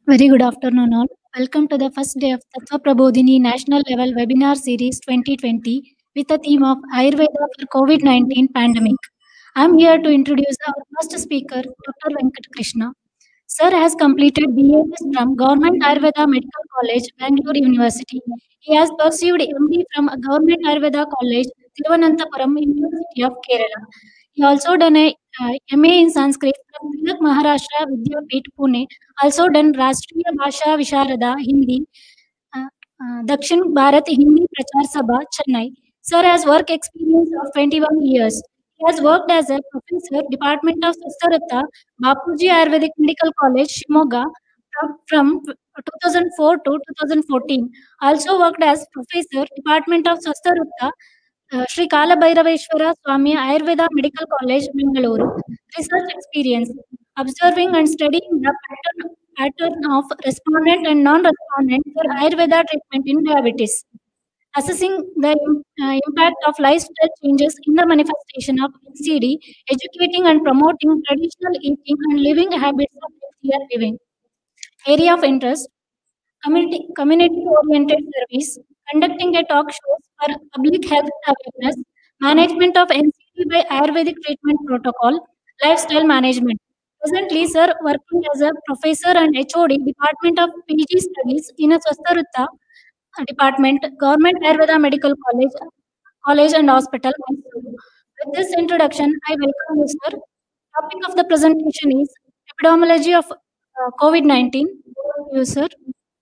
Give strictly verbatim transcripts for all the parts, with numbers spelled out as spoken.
Very good afternoon, all. Welcome to the first day of Tattva Prabodhini National Level Webinar Series twenty twenty with the theme of Ayurveda for COVID nineteen pandemic. I am here to introduce our first speaker, Doctor Venkat Krishna. Sir has completed B A S from Government Ayurveda Medical College, Bangalore University. He has pursued M D from Government Ayurveda College, Thiruvananthapuram University of Kerala. He also done a uh, M A in Sanskrit from Tilak Maharashtra Vidyapeeth, Pune. Also done Rashtriya Bhasha Visharada, Hindi, uh, uh, Dakshin Bharat Hindi Prachar Sabha, Chennai. Sir has work experience of twenty-one years. He has worked as a professor, Department of Sastarata, Bapuji Ayurvedic Medical College, Shimoga, from, from two thousand four to two thousand fourteen. Also worked as professor, Department of Sastarata, uh, Sri Kala Bhairaveshwara Swami Ayurveda Medical College, Bengaluru. Research experience, observing and studying the pattern, pattern of respondent and non-respondent for Ayurveda treatment in diabetes. Assessing the uh, impact of lifestyle changes in the manifestation of N C D, educating and promoting traditional eating and living habits of healthier living. Area of interest, community, community-oriented service, conducting a talk shows for public health awareness, management of N C D by Ayurvedic treatment protocol, lifestyle management. Presently, sir, working as a professor and H O D, Department of P G Studies in a Swastarutta Department, Government Ayurveda Medical College, College and Hospital, Mysuru. With this introduction, I welcome you, sir. Topic of the presentation is epidemiology of uh, COVID nineteen. Over to you, sir.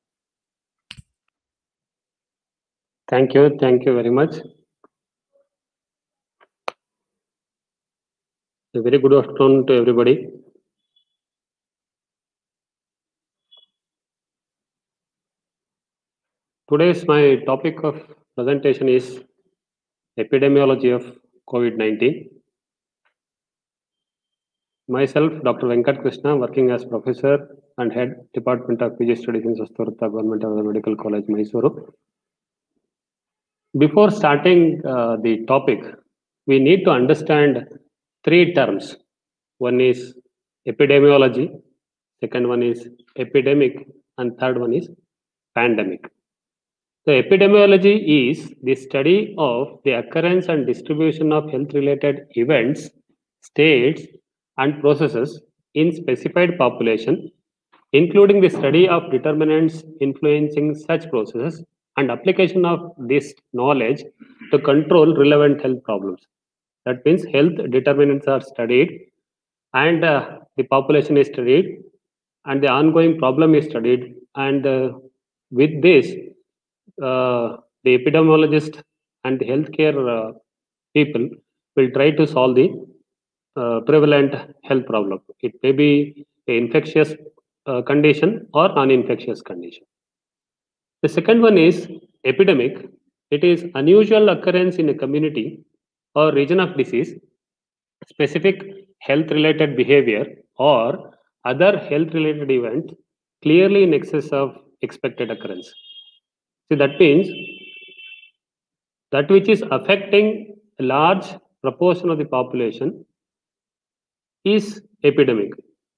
Thank you. Thank you very much. A very good afternoon to everybody. Today's my topic of presentation is epidemiology of COVID nineteen. Myself, Doctor Venkat Krishna, working as professor and head Department of P G Studies in Swastarutta Government of the Medical College, Mysuru. Before starting uh, the topic, we need to understand three terms. One is epidemiology, second one is epidemic, and third one is pandemic. So epidemiology is the study of the occurrence and distribution of health-related events, states, and processes in specified population, including the study of determinants influencing such processes and application of this knowledge to control relevant health problems. That means health determinants are studied and uh, the population is studied and the ongoing problem is studied, and uh, with this uh, the epidemiologist and the healthcare uh, people will try to solve the uh, prevalent health problem. It may be an infectious uh, condition or non-infectious condition. The second one is epidemic. It is unusual occurrence in a community or region of disease, specific health-related behavior or other health-related event clearly in excess of expected occurrence. So that means that which is affecting a large proportion of the population is epidemic,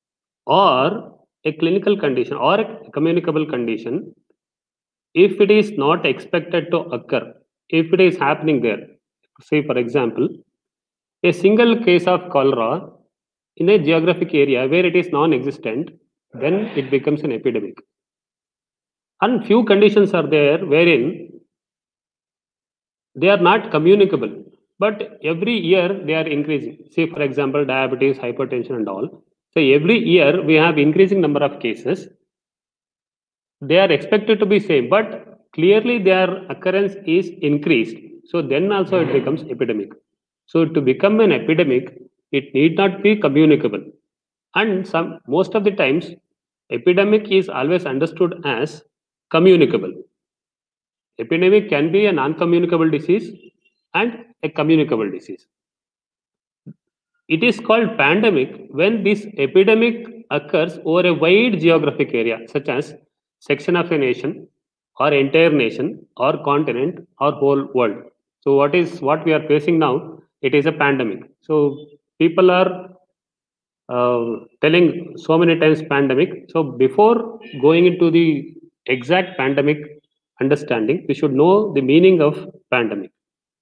or a clinical condition or a communicable condition if it is not expected to occur, if it is happening there. Say for example, a single case of cholera in a geographic area where it is non-existent, then it becomes an epidemic. And few conditions are there wherein they are not communicable, but every year they are increasing. Say for example, diabetes, hypertension and all. So every year we have increasing number of cases. They are expected to be same, but clearly their occurrence is increased. So then also it becomes epidemic. So to become an epidemic, it need not be communicable. And some most of the times, epidemic is always understood as communicable. Epidemic can be a non-communicable disease and a communicable disease. It is called pandemic when this epidemic occurs over a wide geographic area, such as section of a nation or entire nation or continent or whole world. So what is what we are facing now? It is a pandemic. So people are uh, telling so many times pandemic. So before going into the exact pandemic understanding, we should know the meaning of pandemic.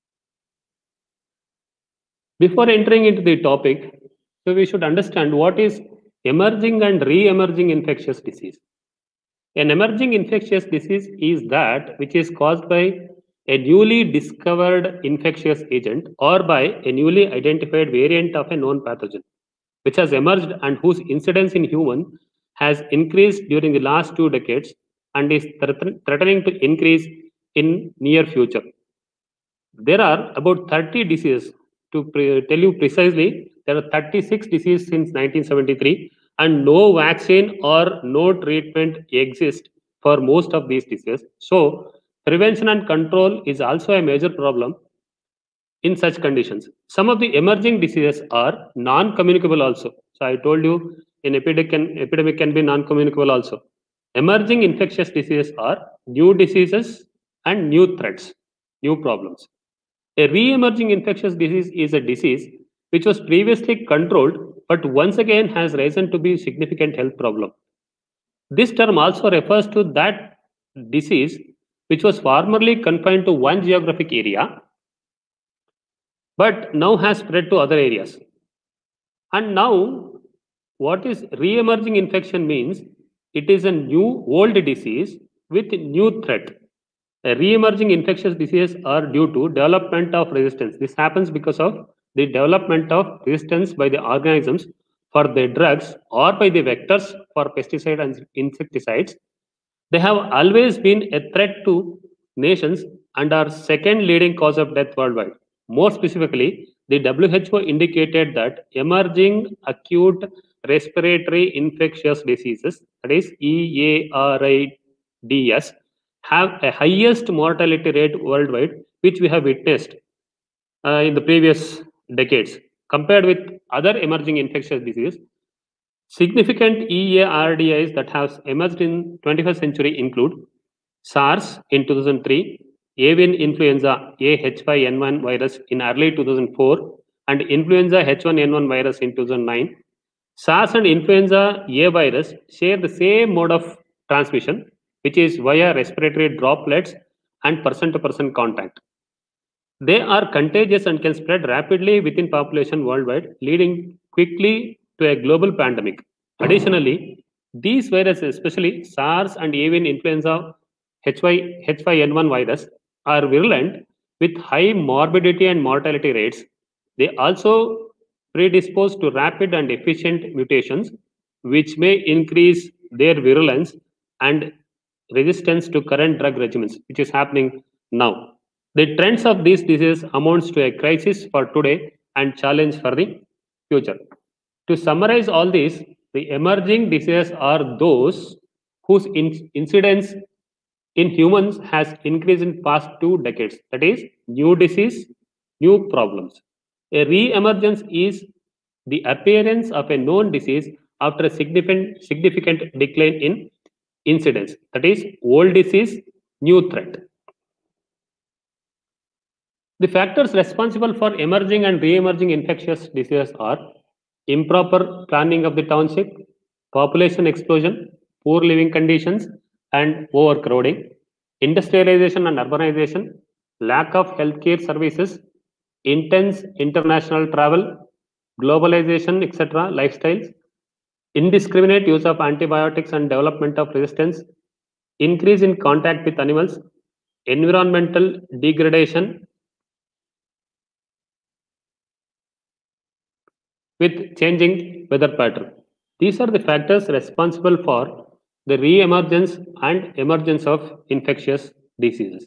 Before entering into the topic, so we should understand what is emerging and re-emerging infectious disease. An emerging infectious disease is that which is caused by a newly discovered infectious agent or by a newly identified variant of a known pathogen, which has emerged and whose incidence in human has increased during the last two decades and is threaten- threatening to increase in near future. There are about thirty diseases. To pre- tell you precisely, there are thirty-six diseases since nineteen seventy-three, and no vaccine or no treatment exists for most of these diseases. So, prevention and control is also a major problem in such conditions. Some of the emerging diseases are non-communicable also. So, I told you, an epidemic can, epidemic can be non-communicable also. Emerging infectious diseases are new diseases and new threats, new problems. A re-emerging infectious disease is a disease which was previously controlled but once again has risen to be a significant health problem. This term also refers to that disease which was formerly confined to one geographic area but now has spread to other areas. And now, what is re-emerging infection means? It is a new old disease with new threat. A re-emerging infectious diseases are due to development of resistance. This happens because of the development of resistance by the organisms for the drugs or by the vectors for pesticide and insecticides. They have always been a threat to nations and are second leading cause of death worldwide. More specifically, the W H O indicated that emerging acute respiratory infectious diseases, that is E A R I D S, have a highest mortality rate worldwide, which we have witnessed uh, in the previous decades. Compared with other emerging infectious diseases, significant E A R D Is that have emerged in twenty-first century include SARS in two thousand three, avian influenza A H five N one virus in early two thousand four, and influenza H one N one virus in two thousand nine. SARS and influenza A virus share the same mode of transmission, which is via respiratory droplets and person-to-person contact. They are contagious and can spread rapidly within population worldwide, leading quickly to a global pandemic. Additionally, these viruses, especially SARS and avian influenza H five N one virus, are virulent with high morbidity and mortality rates. They also predispose to rapid and efficient mutations, which may increase their virulence and resistance to current drug regimens, which is happening now. The trends of these diseases amounts to a crisis for today and challenge for the future. To summarize all these, the emerging diseases are those whose in- incidence in humans has increased in past two decades. That is, new disease, new problems. A re-emergence is the appearance of a known disease after a significant, significant decline in incidence. That is, old disease, new threat. The factors responsible for emerging and re-emerging infectious diseases are improper planning of the township, population explosion, poor living conditions, and overcrowding, industrialization and urbanization, lack of healthcare services, intense international travel, globalization, et cetera, lifestyles, indiscriminate use of antibiotics and development of resistance, increase in contact with animals, environmental degradation, with changing weather pattern. These are the factors responsible for the re-emergence and emergence of infectious diseases.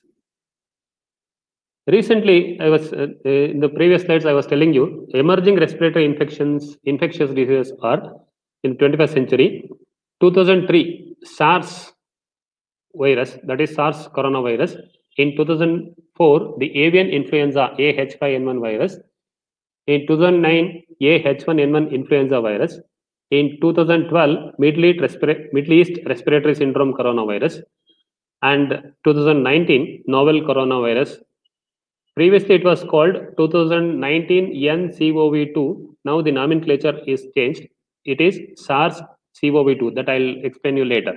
Recently, I was uh, in the previous slides, I was telling you emerging respiratory infections, infectious diseases are in twenty-first century. two thousand three, SARS virus, that is SARS coronavirus. In two thousand four, the avian influenza A H five N one virus. In two thousand nine, A H one N one influenza virus. In two thousand twelve, Middle East, Respira- Middle East respiratory syndrome coronavirus. And two thousand nineteen, novel coronavirus. Previously, it was called two thousand nineteen N C O V two. Now the nomenclature is changed. It is SARS-C o V two that I'll explain you later.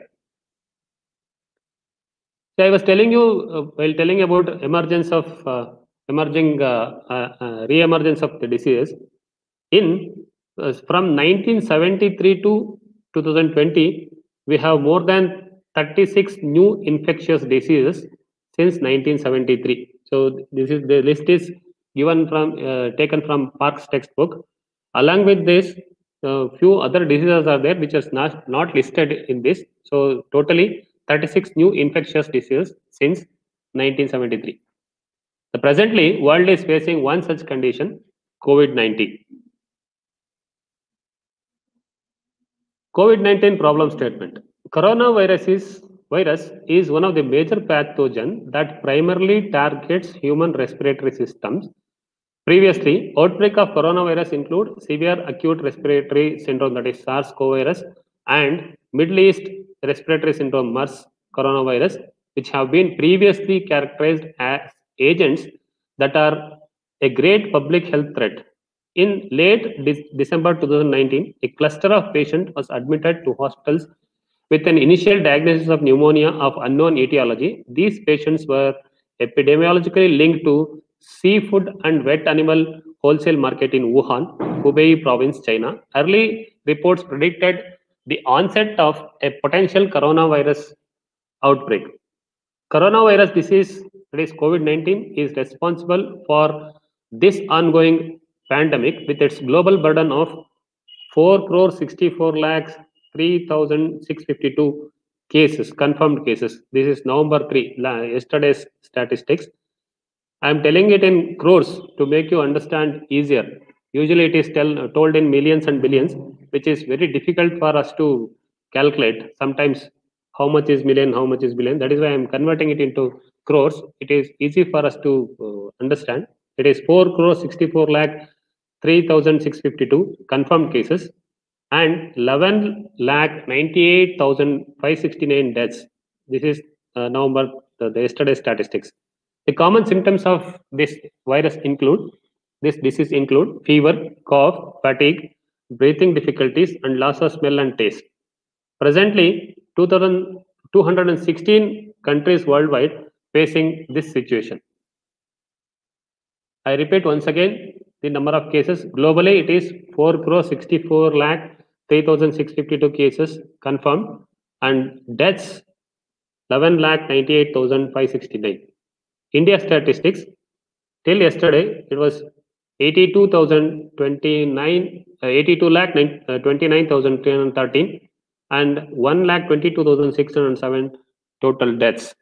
So I was telling you uh, while telling about emergence of uh, emerging uh, uh, uh, re-emergence of the disease in uh, from nineteen seventy-three to two thousand twenty, we have more than thirty-six new infectious diseases since nineteen seventy-three. So this is the list is given from uh, taken from Park's textbook. Along with this, uh, few other diseases are there which is not not listed in this. So totally thirty-six new infectious diseases since nineteen seventy-three. So presently, world is facing one such condition, COVID nineteen. COVID nineteen problem statement. Coronavirus is, virus is one of the major pathogens that primarily targets human respiratory systems. Previously, outbreak of coronavirus include severe acute respiratory syndrome, that is SARS-CoV virus, and Middle East respiratory syndrome, MERS coronavirus, which have been previously characterized as agents that are a great public health threat. In late De- December two thousand nineteen, a cluster of patients was admitted to hospitals with an initial diagnosis of pneumonia of unknown etiology. These patients were epidemiologically linked to seafood and wet animal wholesale market in Wuhan, Hubei province, China. Early reports predicted the onset of a potential coronavirus outbreak. Coronavirus disease, that is COVID nineteen, is responsible for this ongoing pandemic with its global burden of four crore sixty-four lakhs three thousand six hundred fifty-two cases, confirmed cases. This is November third, yesterday's statistics. I am telling it in crores to make you understand easier. Usually it is tell, told in millions and billions, which is very difficult for us to calculate. Sometimes how much is million, how much is billion. That is why I am converting it into crores. It is easy for us to uh, understand. It is four crore sixty-four lakh three thousand six hundred fifty-two confirmed cases and eleven lakh ninety-eight thousand five hundred sixty-nine deaths. This is uh, November, the, the yesterday statistics. The common symptoms of this virus include, this disease include fever, cough, fatigue, breathing difficulties, and loss of smell and taste. Presently, two thousand two hundred sixteen countries worldwide facing this situation. I repeat once again, the number of cases globally, it is four crore sixty-four lakh three thousand six hundred fifty-two cases confirmed, and deaths eleven lakh ninety-eight thousand five hundred sixty-nine. India statistics, till yesterday it was eighty-two thousand twenty-nine, uh, eighty-two lakh twenty-nine thousand three hundred thirteen, and one lakh twenty-two thousand six hundred seven total deaths.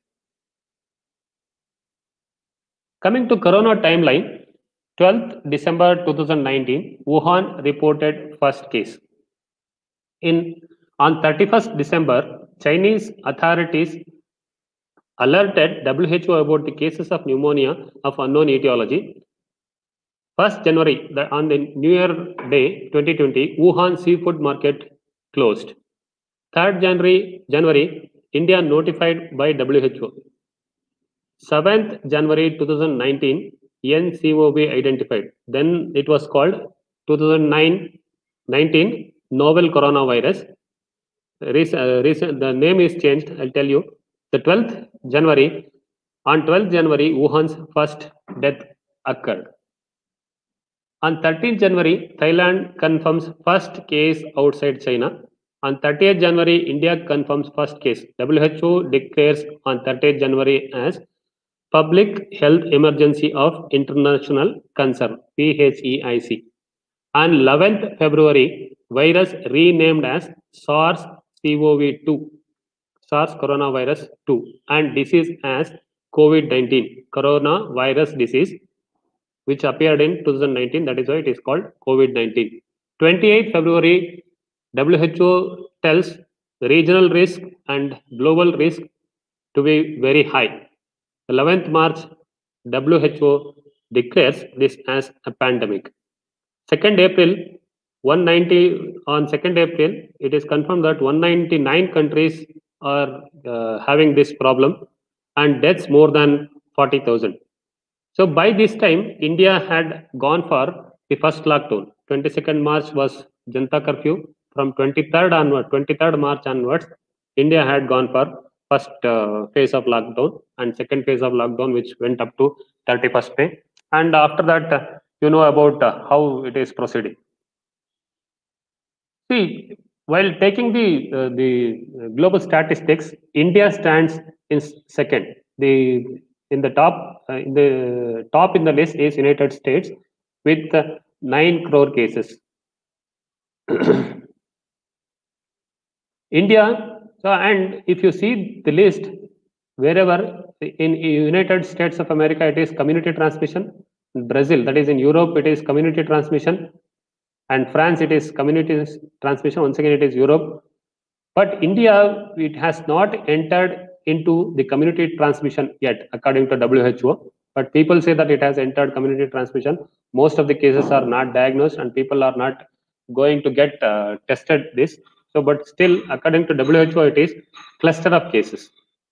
Coming to Corona timeline, twelfth December two thousand nineteen, Wuhan reported first case. In on thirty-first December, Chinese authorities alerted W H O about the cases of pneumonia of unknown etiology. first January, the, on the New Year Day twenty twenty, Wuhan seafood market closed. third January, January, India notified by W H O. seventh January two thousand nineteen, N C O V identified. Then it was called two thousand nineteen novel coronavirus. Recent, uh, recent, the name is changed, I'll tell you. The twelfth January, on twelfth January, Wuhan's first death occurred. On thirteenth January, Thailand confirms first case outside China. On thirtieth January, India confirms first case. W H O declares on thirtieth January as Public Health Emergency of International Concern, P H E I C. On eleventh February, virus renamed as SARS C o V two. SARS coronavirus two, and disease as COVID nineteen, coronavirus disease, which appeared in two thousand nineteen. That is why it is called COVID nineteen. twenty-eighth February, W H O tells regional risk and global risk to be very high. eleventh March, W H O declares this as a pandemic. second April, one ninety on second April, it is confirmed that one hundred ninety-nine countries are uh, having this problem and deaths more than forty thousand. So by this time, India had gone for the first lockdown. twenty-second March was Janata curfew. from twenty-third onward, twenty-third March onwards, India had gone for first uh, phase of lockdown and second phase of lockdown, which went up to thirty-first May. And after that, uh, you know about uh, how it is proceeding. See, while taking the uh, the global statistics, India stands in second. The in the top uh, in the top in the list is United States with uh, nine crore cases. India, so and if you see the list, wherever in United States of America it is community transmission, Brazil, that is in Europe, it is community transmission, and France it is community transmission. Once again, it is Europe, but India, it has not entered into the community transmission yet, according to W H O. But people say that it has entered community transmission. Most of the cases are not diagnosed, and people are not going to get uh, tested this. So, but still, according to W H O, it is cluster of cases.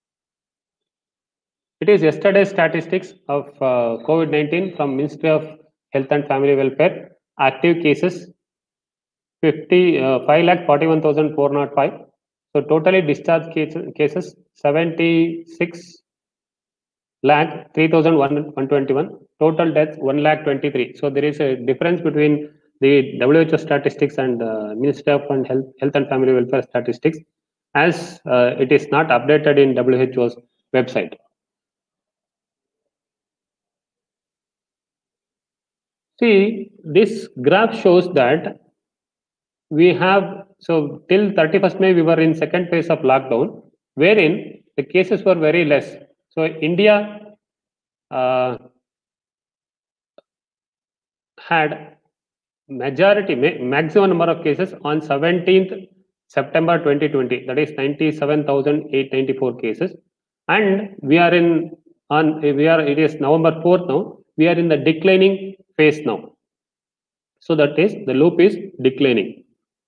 It is yesterday's statistics of uh, COVID nineteen from Ministry of Health and Family Welfare. Active cases fifty, uh, five lakh forty-one thousand four hundred five. So totally discharged cases, cases seventy-six lakh three thousand one hundred twenty-one. Total deaths one lakh twenty-three. So there is a difference between the W H O statistics and uh, Ministry of Health, Health and Family Welfare statistics, as uh, it is not updated in W H O's website. See, this graph shows that we have, so till thirty-first May, we were in second phase of lockdown, wherein the cases were very less. So India uh, had majority, maximum number of cases on seventeenth September twenty twenty, that is ninety-seven thousand eight hundred ninety-four cases. And we are in, on, we are, it is November fourth now, we are in the declining phase now. So that is, the loop is declining.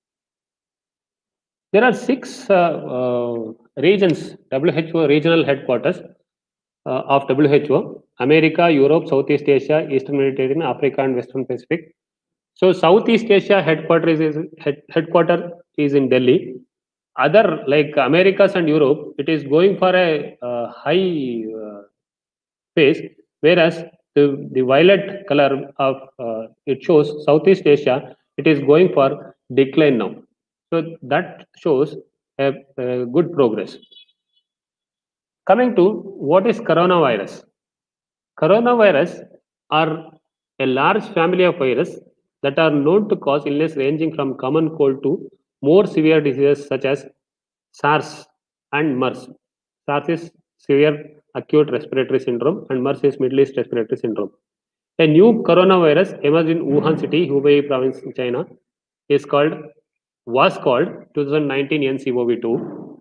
There are six uh, uh, regions, W H O regional headquarters uh, of W H O: America, Europe, Southeast Asia, Eastern Mediterranean, Africa, and Western Pacific. So Southeast Asia headquarters is head, headquarter is in Delhi. Other like Americas and Europe, it is going for a uh, high uh, phase, whereas the, the violet color of uh, it shows Southeast Asia, it is going for decline now. So that shows a, a good progress. Coming to what is coronavirus? Coronavirus are a large family of viruses that are known to cause illness ranging from common cold to more severe diseases such as SARS and MERS. SARS is severe acute respiratory syndrome and MERS is Middle East respiratory syndrome. A new coronavirus emerged in Wuhan city, Hubei province in China, is called was called twenty nineteen N C O V two.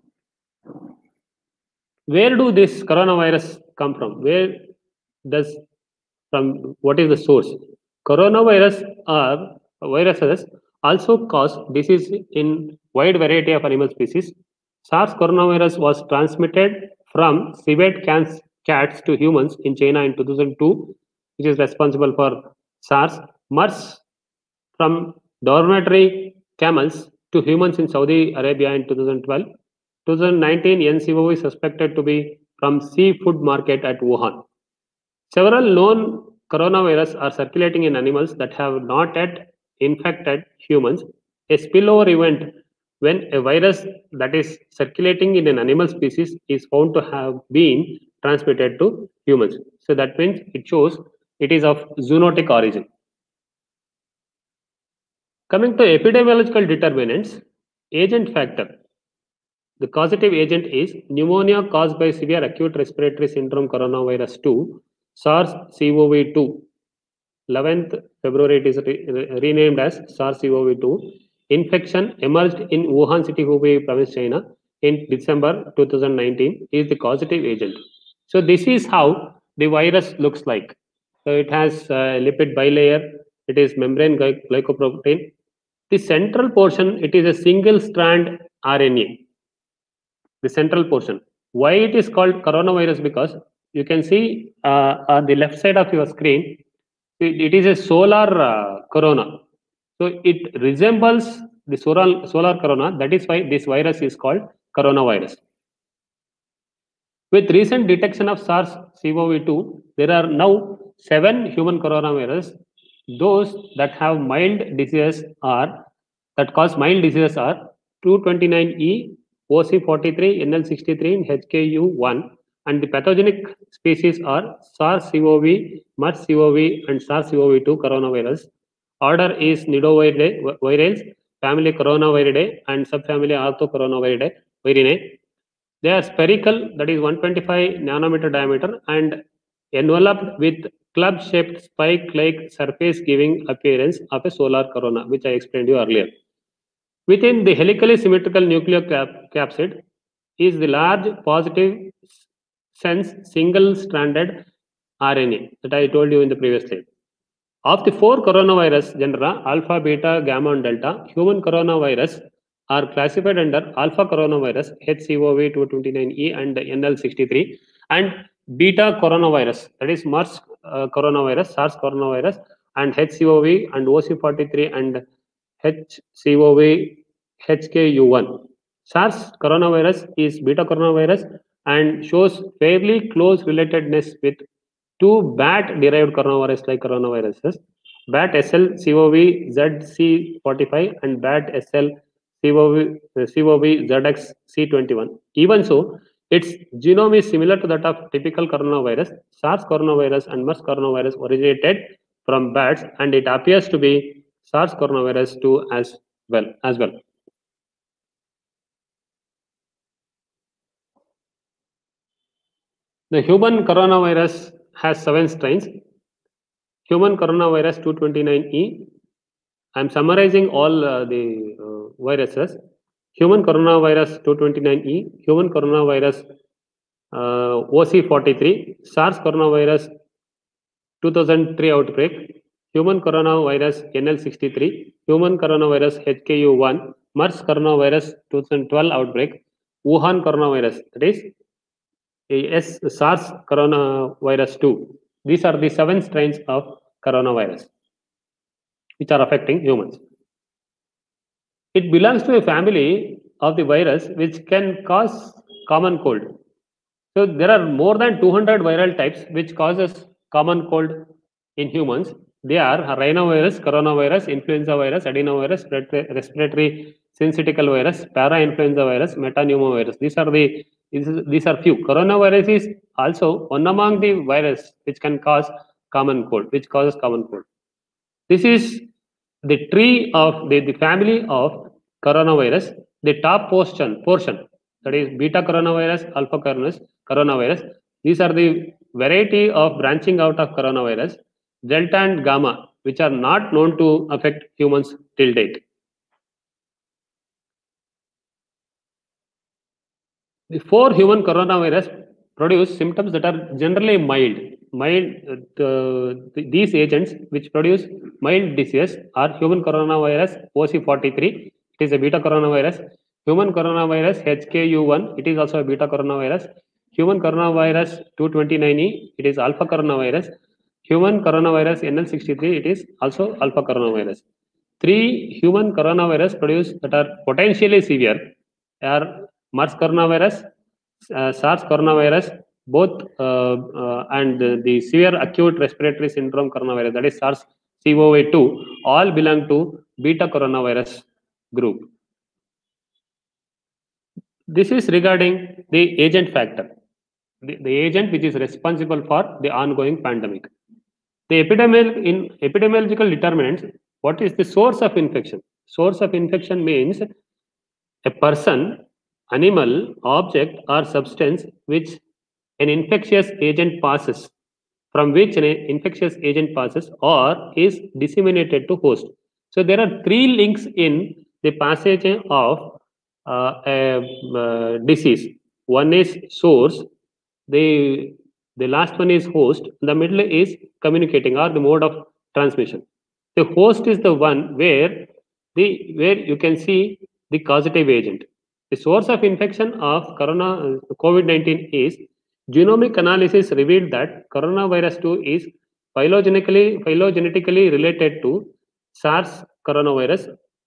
Where do this coronavirus come from? Where does from what is the source? Coronavirus are viruses also cause disease in wide variety of animal species. SARS coronavirus was transmitted from civet cats to humans in China in two thousand two, which is responsible for SARS. MERS from dormitory camels to humans in Saudi Arabia in two thousand twelve. twenty nineteen N C O V is suspected to be from seafood market at Wuhan. Several known coronavirus are circulating in animals that have not yet infected humans. A spillover event when a virus that is circulating in an animal species is found to have been transmitted to humans. So that means it shows it is of zoonotic origin. Coming to epidemiological determinants, agent factor. The causative agent is pneumonia caused by severe acute respiratory syndrome coronavirus two, SARS C o V two. eleventh February it is re renamed as SARS C o V two. Infection emerged in Wuhan city, Hubei province, China in December two thousand nineteen is the causative agent. So this is how the virus looks like. So it has a lipid bilayer, it is membrane gly glycoprotein. The central portion, it is a single strand R N A. The central portion. Why it is called coronavirus? Because you can see uh, on the left side of your screen, it, it is a solar uh, corona. So it resembles the solar, solar corona. That is why this virus is called coronavirus. With recent detection of SARS-C o V two, there are now seven human coronavirus. Those that have mild diseases are that cause mild diseases are two twenty-nine E, O C forty-three, N L sixty-three, and H K U one, and the pathogenic species are SARS-C o V, MERS-C o V, and SARS-C o V two coronavirus. Order is Nidovirales, family Coronaviridae, and subfamily Orthocoronaviridae. Virinae. They are spherical, that is one hundred twenty-five nanometer diameter, and enveloped with club-shaped spike-like surface giving appearance of a solar corona, which I explained you earlier. Within the helically symmetrical nuclear cap capsid is the large positive sense single-stranded R N A that I told you in the previous slide. Of the four coronavirus genera, alpha, beta, gamma, and delta, human coronavirus are classified under alpha coronavirus, H C O V two twenty-nine E and N L sixty-three, and beta coronavirus, that is MERS uh, coronavirus, SARS coronavirus, and H C O V and O C forty-three and H C O V H K U one. SARS coronavirus is beta coronavirus and shows fairly close relatedness with two bat-derived coronavirus like coronaviruses, bat S L C o V Z C forty-five and bat S L C o V Z X C twenty-one. Even so, its genome is similar to that of typical coronavirus. SARS coronavirus and MERS coronavirus originated from bats, and it appears to be SARS coronavirus two as well. As well. The human coronavirus has seven strains. Human coronavirus two twenty-nine E. I am summarizing all uh, the uh, viruses. Human coronavirus two twenty-nine E, human coronavirus uh, O C forty-three, SARS coronavirus two thousand three outbreak, human coronavirus N L sixty-three, human coronavirus H K U one, MERS coronavirus two thousand twelve outbreak, Wuhan coronavirus, that is S SARS coronavirus two. These are the seven strains of coronavirus which are affecting humans. It belongs to a family of the virus which can cause common cold. So there are more than two hundred viral types which causes common cold in humans. They are rhinovirus, coronavirus, influenza virus, adenovirus, respiratory syncytial virus, parainfluenza virus, metapneumovirus. These are the these are few. Coronavirus is also one among the virus which can cause common cold, which causes common cold. This is the tree of the, the family of coronavirus. The top portion portion that is beta coronavirus, alpha coronavirus, coronavirus. These are the variety of branching out of coronavirus. Delta and gamma, which are not known to affect humans till date. The four human coronavirus produce symptoms that are generally mild. Mild. Uh, the, these agents which produce mild disease are human coronavirus O C forty-three. It is a beta coronavirus. Human coronavirus H K U one. It is also a beta coronavirus. Human coronavirus two twenty-nine E. It is alpha coronavirus. Human coronavirus N L sixty-three. It is also alpha coronavirus. Three human coronavirus produced that are potentially severe are MERS coronavirus, uh, SARS coronavirus, both uh, uh, and uh, the severe acute respiratory syndrome coronavirus, that is SARS C o V two, all belong to beta coronavirus group. This is regarding the agent factor, the, the agent which is responsible for the ongoing pandemic. The epidemiol in epidemiological determinants, what is the source of infection? Source of infection means a person, animal, object, or substance which an infectious agent passes, from which an infectious agent passes or is disseminated to host. So there are three links in the passage of uh, a uh, disease. One is source, the the last one is host, the middle is communicating or the mode of transmission. The host is the one where the where you can see the causative agent. The source of infection of corona COVID nineteen is genomic analysis revealed that coronavirus two is phylogenetically phylogenetically related to SARS coronavirus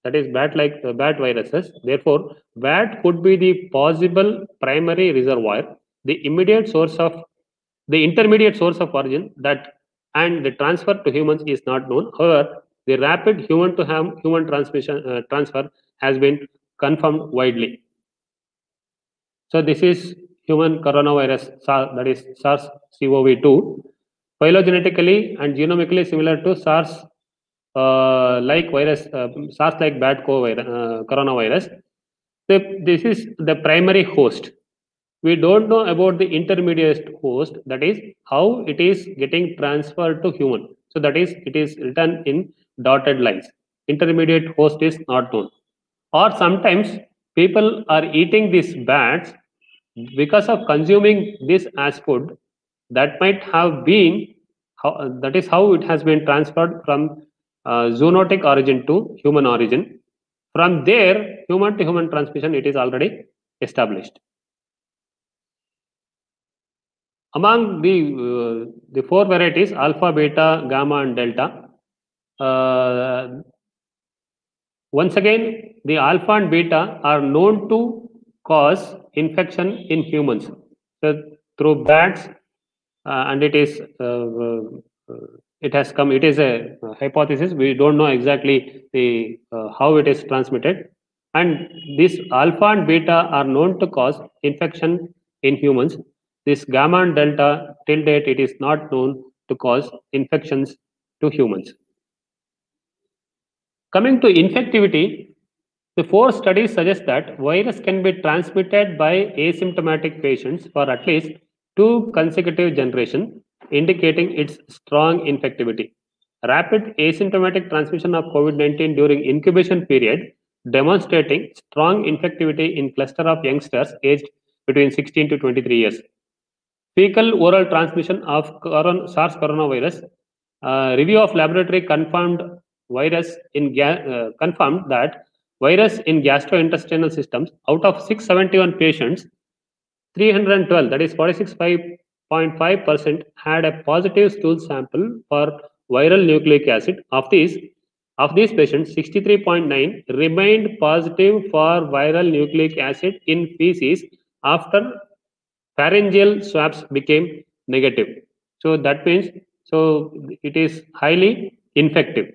that is bat-like uh, bat viruses. Therefore, bat could be the possible primary reservoir, the immediate source of the intermediate source of origin that and the transfer to humans is not known. However, the rapid human to human transmission uh, transfer has been confirmed widely. So this is human coronavirus, that is SARS C o V two, phylogenetically and genomically similar to SARS uh, like virus, uh, SARS like bat uh, coronavirus. The, this is the primary host. We don't know about the intermediate host, that is how it is getting transferred to human. So that is, it is written in dotted lines. Intermediate host is not known. Or sometimes people are eating these bats because of consuming this as food. That might have been, how, that is how it has been transferred from uh, zoonotic origin to human origin. From there, human to human transmission, it is already established. Among the uh, the four varieties, alpha, beta, gamma, and delta, uh, once again, the alpha and beta are known to cause infection in humans. So through bats, uh, and it is uh, uh, it has come. It is a hypothesis. We don't know exactly the uh, how it is transmitted, and this alpha and beta are known to cause infection in humans. This gamma and delta, till date, it is not known to cause infections to humans. Coming to infectivity, the four studies suggest that virus can be transmitted by asymptomatic patients for at least two consecutive generations, indicating its strong infectivity. Rapid asymptomatic transmission of COVID nineteen during incubation period, demonstrating strong infectivity in cluster of youngsters aged between sixteen to twenty-three years. Fecal oral transmission of SARS coronavirus. Uh, review of laboratory confirmed virus in uh, confirmed that virus in gastrointestinal systems. Out of six hundred seventy-one patients, three hundred twelve, that is forty-six point five percent, had a positive stool sample for viral nucleic acid. Of these, of these patients, sixty-three point nine remained positive for viral nucleic acid in feces after pharyngeal swabs became negative. So that means, so it is highly infective.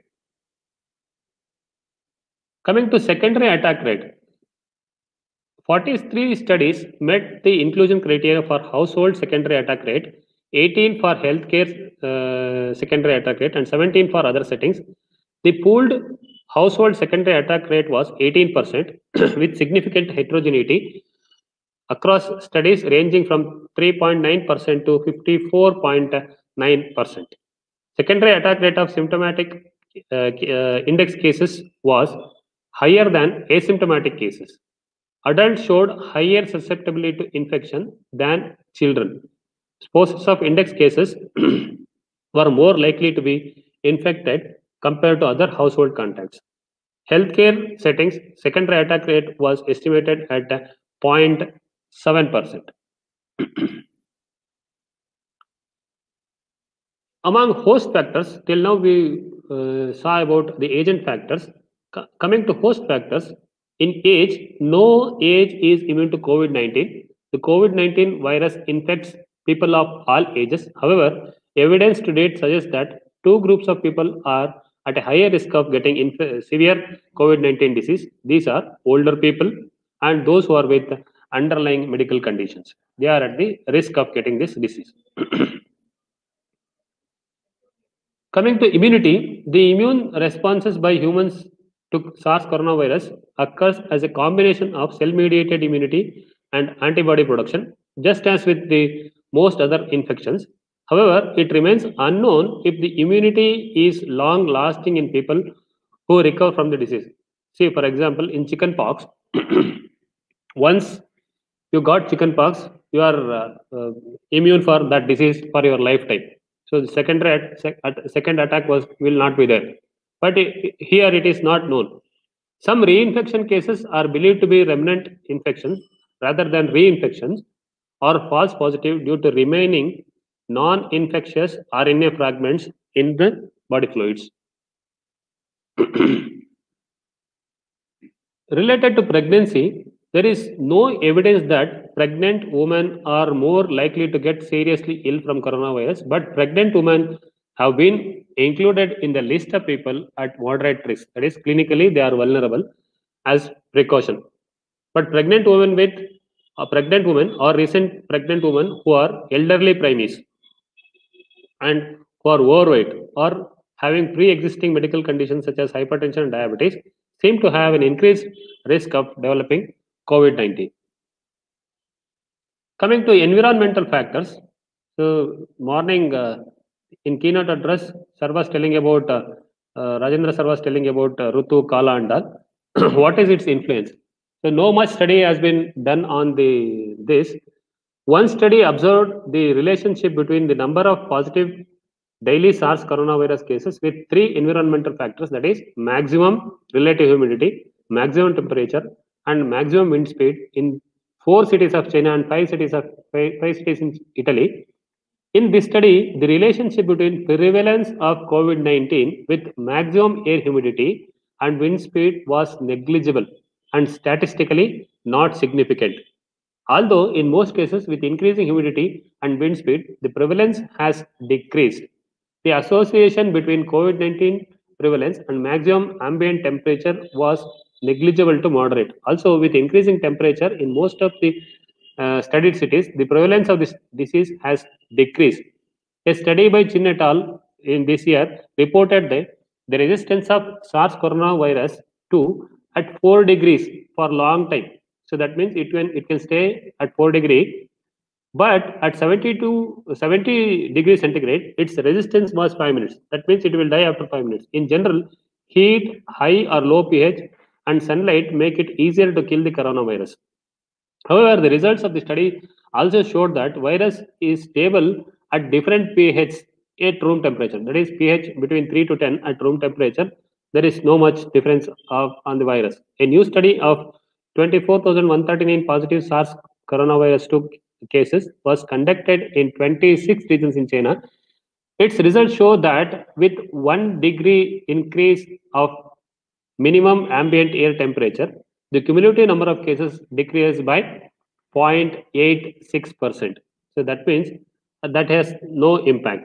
Coming to secondary attack rate, forty-three studies met the inclusion criteria for household secondary attack rate, eighteen for healthcare uh, secondary attack rate, and seventeen for other settings. The pooled household secondary attack rate was eighteen percent with significant heterogeneity across studies ranging from three point nine percent to fifty-four point nine percent. Secondary attack rate of symptomatic uh, uh, index cases was higher than asymptomatic cases. Adults showed higher susceptibility to infection than children. Spouses of index cases were more likely to be infected compared to other household contacts. Healthcare settings, secondary attack rate was estimated at zero point seven percent. Among host factors, till now we uh, saw about the agent factors. C coming to host factors, in age, no age is immune to COVID nineteen. The COVID nineteen virus infects people of all ages. However, evidence to date suggests that two groups of people are at a higher risk of getting severe COVID nineteen disease. These are older people and those who are with underlying medical conditions. They are at the risk of getting this disease. Coming to immunity, the immune responses by humans to SARS coronavirus occurs as a combination of cell-mediated immunity and antibody production, just as with the most other infections. However, it remains unknown if the immunity is long-lasting in people who recover from the disease. See, for example, in chickenpox, once you got chickenpox, you are uh, uh, immune for that disease for your lifetime. So the secondary sec, second attack was will not be there. But it, here it is not known. Some reinfection cases are believed to be remnant infections rather than reinfections or false positive due to remaining non-infectious R N A fragments in the body fluids. Related to pregnancy, there is no evidence that pregnant women are more likely to get seriously ill from coronavirus, but pregnant women have been included in the list of people at moderate risk. That is, clinically, they are vulnerable as precaution. But pregnant women with a pregnant women or recent pregnant women who are elderly preemies and who are overweight or having pre-existing medical conditions such as hypertension and diabetes seem to have an increased risk of developing COVID nineteen. Coming to environmental factors, so morning uh, in keynote address, Sir was telling about, uh, uh, Rajendra Sir was telling about uh, Rutu, Kala and all. What is its influence? So no much study has been done on the this. One study observed the relationship between the number of positive daily SARS coronavirus cases with three environmental factors, that is maximum relative humidity, maximum temperature, and maximum wind speed in four cities of China and five cities of five, five cities in Italy. In this study, the relationship between prevalence of COVID nineteen with maximum air humidity and wind speed was negligible and statistically not significant. Although in most cases with increasing humidity and wind speed, the prevalence has decreased. The association between COVID nineteen prevalence and maximum ambient temperature was negligible to moderate. Also, with increasing temperature in most of the uh, studied cities, the prevalence of this disease has decreased. A study by Chin et al. In this year reported that the resistance of SARS coronavirus two at four degrees for long time. So that means it can it can stay at four degree, but at seventy to seventy degrees centigrade, its resistance was five minutes. That means it will die after five minutes. In general, heat, high or low pH, and sunlight make it easier to kill the coronavirus. However, the results of the study also showed that virus is stable at different pHs at room temperature. That is pH between three to ten at room temperature. There is no much difference of, on the virus. A new study of twenty-four thousand one hundred thirty-nine positive SARS coronavirus two cases was conducted in twenty-six regions in China. Its results show that with one degree increase of minimum ambient air temperature, the cumulative number of cases decreased by zero point eight six percent. So that means that has no impact.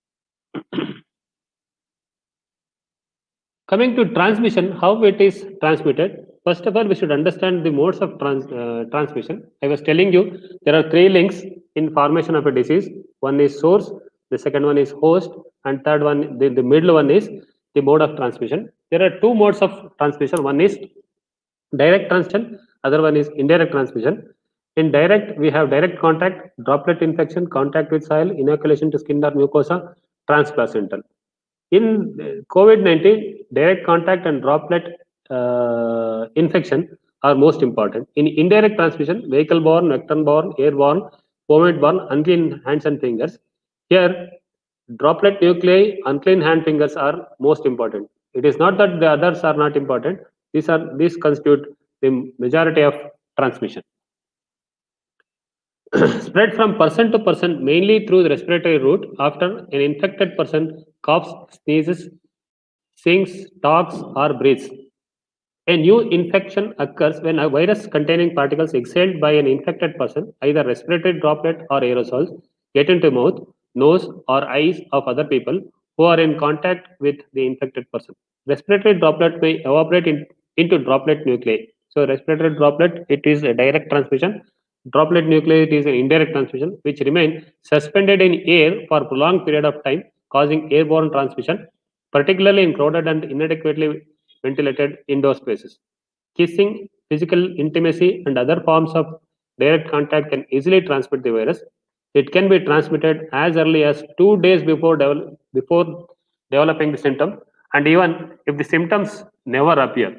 Coming to transmission, how it is transmitted. First of all, we should understand the modes of trans, uh, transmission. I was telling you there are three links in formation of a disease. One is source, the second one is host, and third one, the, the middle one is the mode of transmission. There are two modes of transmission. One is direct transmission, other one is indirect transmission. In direct, we have direct contact, droplet infection, contact with soil, inoculation to skin or mucosa, transplacental. In COVID nineteen, direct contact and droplet uh, infection are most important. In indirect transmission, vehicle-borne, vector-borne, airborne, vomit-borne, unclean hands and fingers. Here, droplet nuclei, unclean hand fingers are most important. It is not that the others are not important. These are these constitute the majority of transmission. Spread from person to person mainly through the respiratory route after an infected person coughs, sneezes, sings, talks, or breathes. A new infection occurs when a virus containing particles exhaled by an infected person, either respiratory droplet or aerosols, get into mouth, nose, or eyes of other people who are in contact with the infected person. Respiratory droplet may evaporate in, into droplet nuclei. So respiratory droplet, it is a direct transmission. Droplet nuclei, it is an indirect transmission, which remain suspended in air for a prolonged period of time, causing airborne transmission, particularly in crowded and inadequately ventilated indoor spaces. Kissing, physical intimacy, and other forms of direct contact can easily transmit the virus. It can be transmitted as early as two days before, devel before developing the symptom, and even if the symptoms never appear.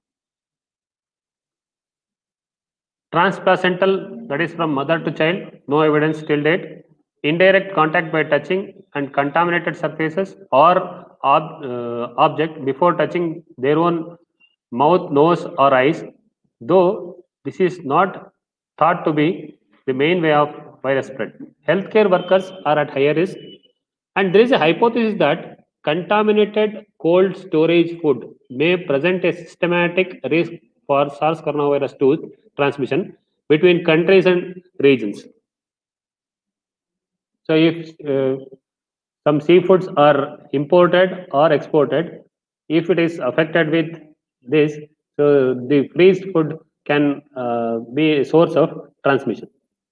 Transplacental, that is from mother to child, no evidence till date. Indirect contact by touching and contaminated surfaces or ob, uh, object before touching their own mouth, nose, or eyes, though this is not thought to be the main way of virus spread. Healthcare workers are at higher risk, and there is a hypothesis that contaminated cold storage food may present a systematic risk for SARS coronavirus two transmission between countries and regions. So if uh, some seafoods are imported or exported, if it is affected with this, so the freezed food can uh, be a source of transmission.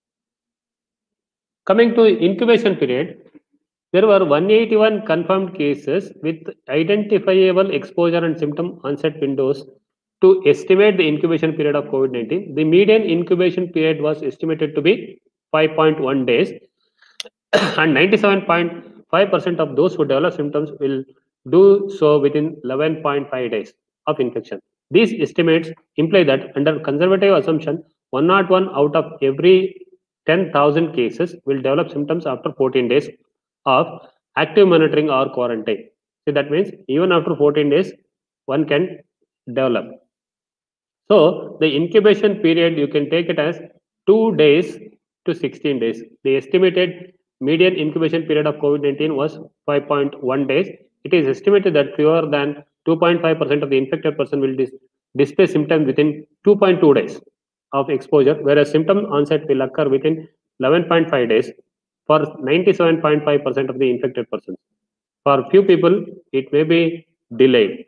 Coming to incubation period, there were one hundred eighty-one confirmed cases with identifiable exposure and symptom onset windows. To estimate the incubation period of COVID nineteen, the median incubation period was estimated to be five point one days, and ninety-seven point five percent of those who develop symptoms will do so within eleven point five days of infection. These estimates imply that under conservative assumption, one hundred one out of every ten thousand cases will develop symptoms after fourteen days of active monitoring or quarantine. So that means even after fourteen days, one can develop. So the incubation period, you can take it as two days to sixteen days. The estimated median incubation period of COVID nineteen was five point one days. It is estimated that fewer than two point five percent of the infected person will dis display symptoms within two point two days of exposure, whereas symptom onset will occur within eleven point five days for ninety-seven point five percent of the infected persons. For few people, it may be delayed.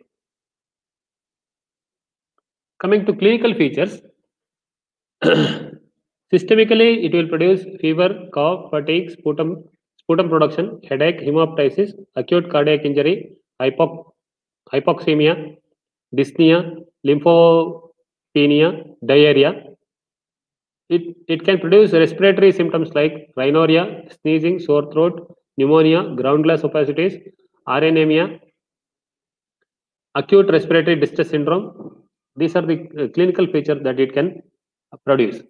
Coming to clinical features, systemically, it will produce fever, cough, fatigue, sputum, sputum production, headache, hemoptysis, acute cardiac injury, hypo, hypoxemia, dyspnea, lymphopenia, diarrhea. It, it can produce respiratory symptoms like rhinorrhea, sneezing, sore throat, pneumonia, ground glass opacities, rhinorrhea, acute respiratory distress syndrome. These are the uh, clinical features that it can produce.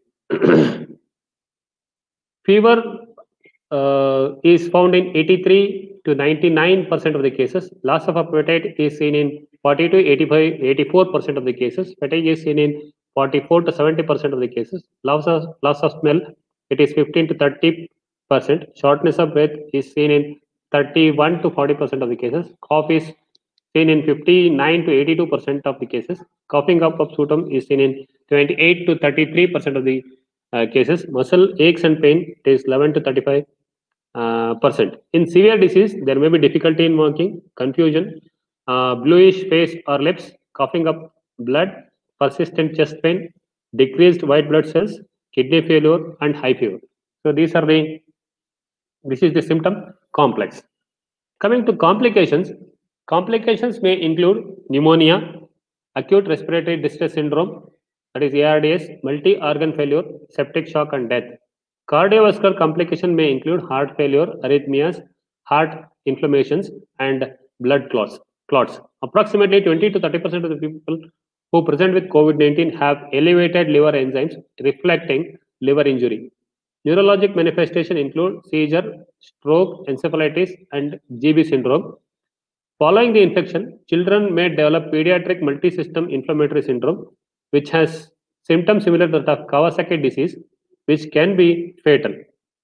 Fever uh, is found in eighty-three to ninety-nine percent of the cases. Loss of appetite is seen in forty to eighty-five, eighty-four percent of the cases. Fatigue is seen in forty-four to seventy percent of the cases. Loss of, loss of smell, it is fifteen to thirty percent. Shortness of breath is seen in thirty-one to forty percent of the cases. Cough is seen in fifty-nine to eighty-two percent of the cases. Coughing up of sputum is seen in twenty-eight to thirty-three percent of the uh, cases. Muscle aches and pain, it is eleven to thirty-five percent. In severe disease, there may be difficulty in walking, confusion, uh, bluish face or lips, coughing up blood, persistent chest pain, decreased white blood cells, kidney failure, and high fever. So these are the, this is the symptom complex. Coming to complications, complications may include pneumonia, acute respiratory distress syndrome, that is A R D S, multi-organ failure, septic shock, and death. Cardiovascular complication may include heart failure, arrhythmias, heart inflammations, and blood clots. clots. Approximately twenty to thirty percent of the people who present with COVID nineteen have elevated liver enzymes, reflecting liver injury. Neurologic manifestation include seizure, stroke, encephalitis, and G B syndrome. Following the infection, children may develop pediatric multisystem inflammatory syndrome, which has symptoms similar to that of Kawasaki disease, which can be fatal.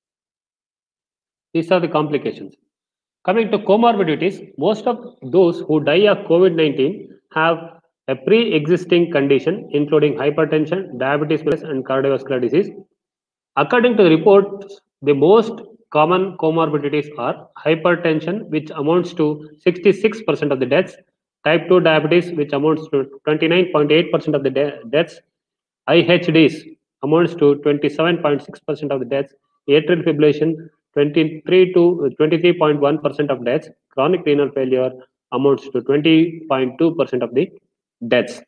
These are the complications. Coming to comorbidities, most of those who die of COVID nineteen have a pre-existing condition, including hypertension, diabetes, and cardiovascular disease. According to the reports, the most common comorbidities are hypertension, which amounts to sixty-six percent of the deaths, type two diabetes, which amounts to twenty-nine point eight percent of the de deaths, I H Ds amounts to twenty-seven point six percent of the deaths, atrial fibrillation, twenty-three to twenty-three point one percent of deaths, chronic renal failure amounts to twenty point two percent of the deaths.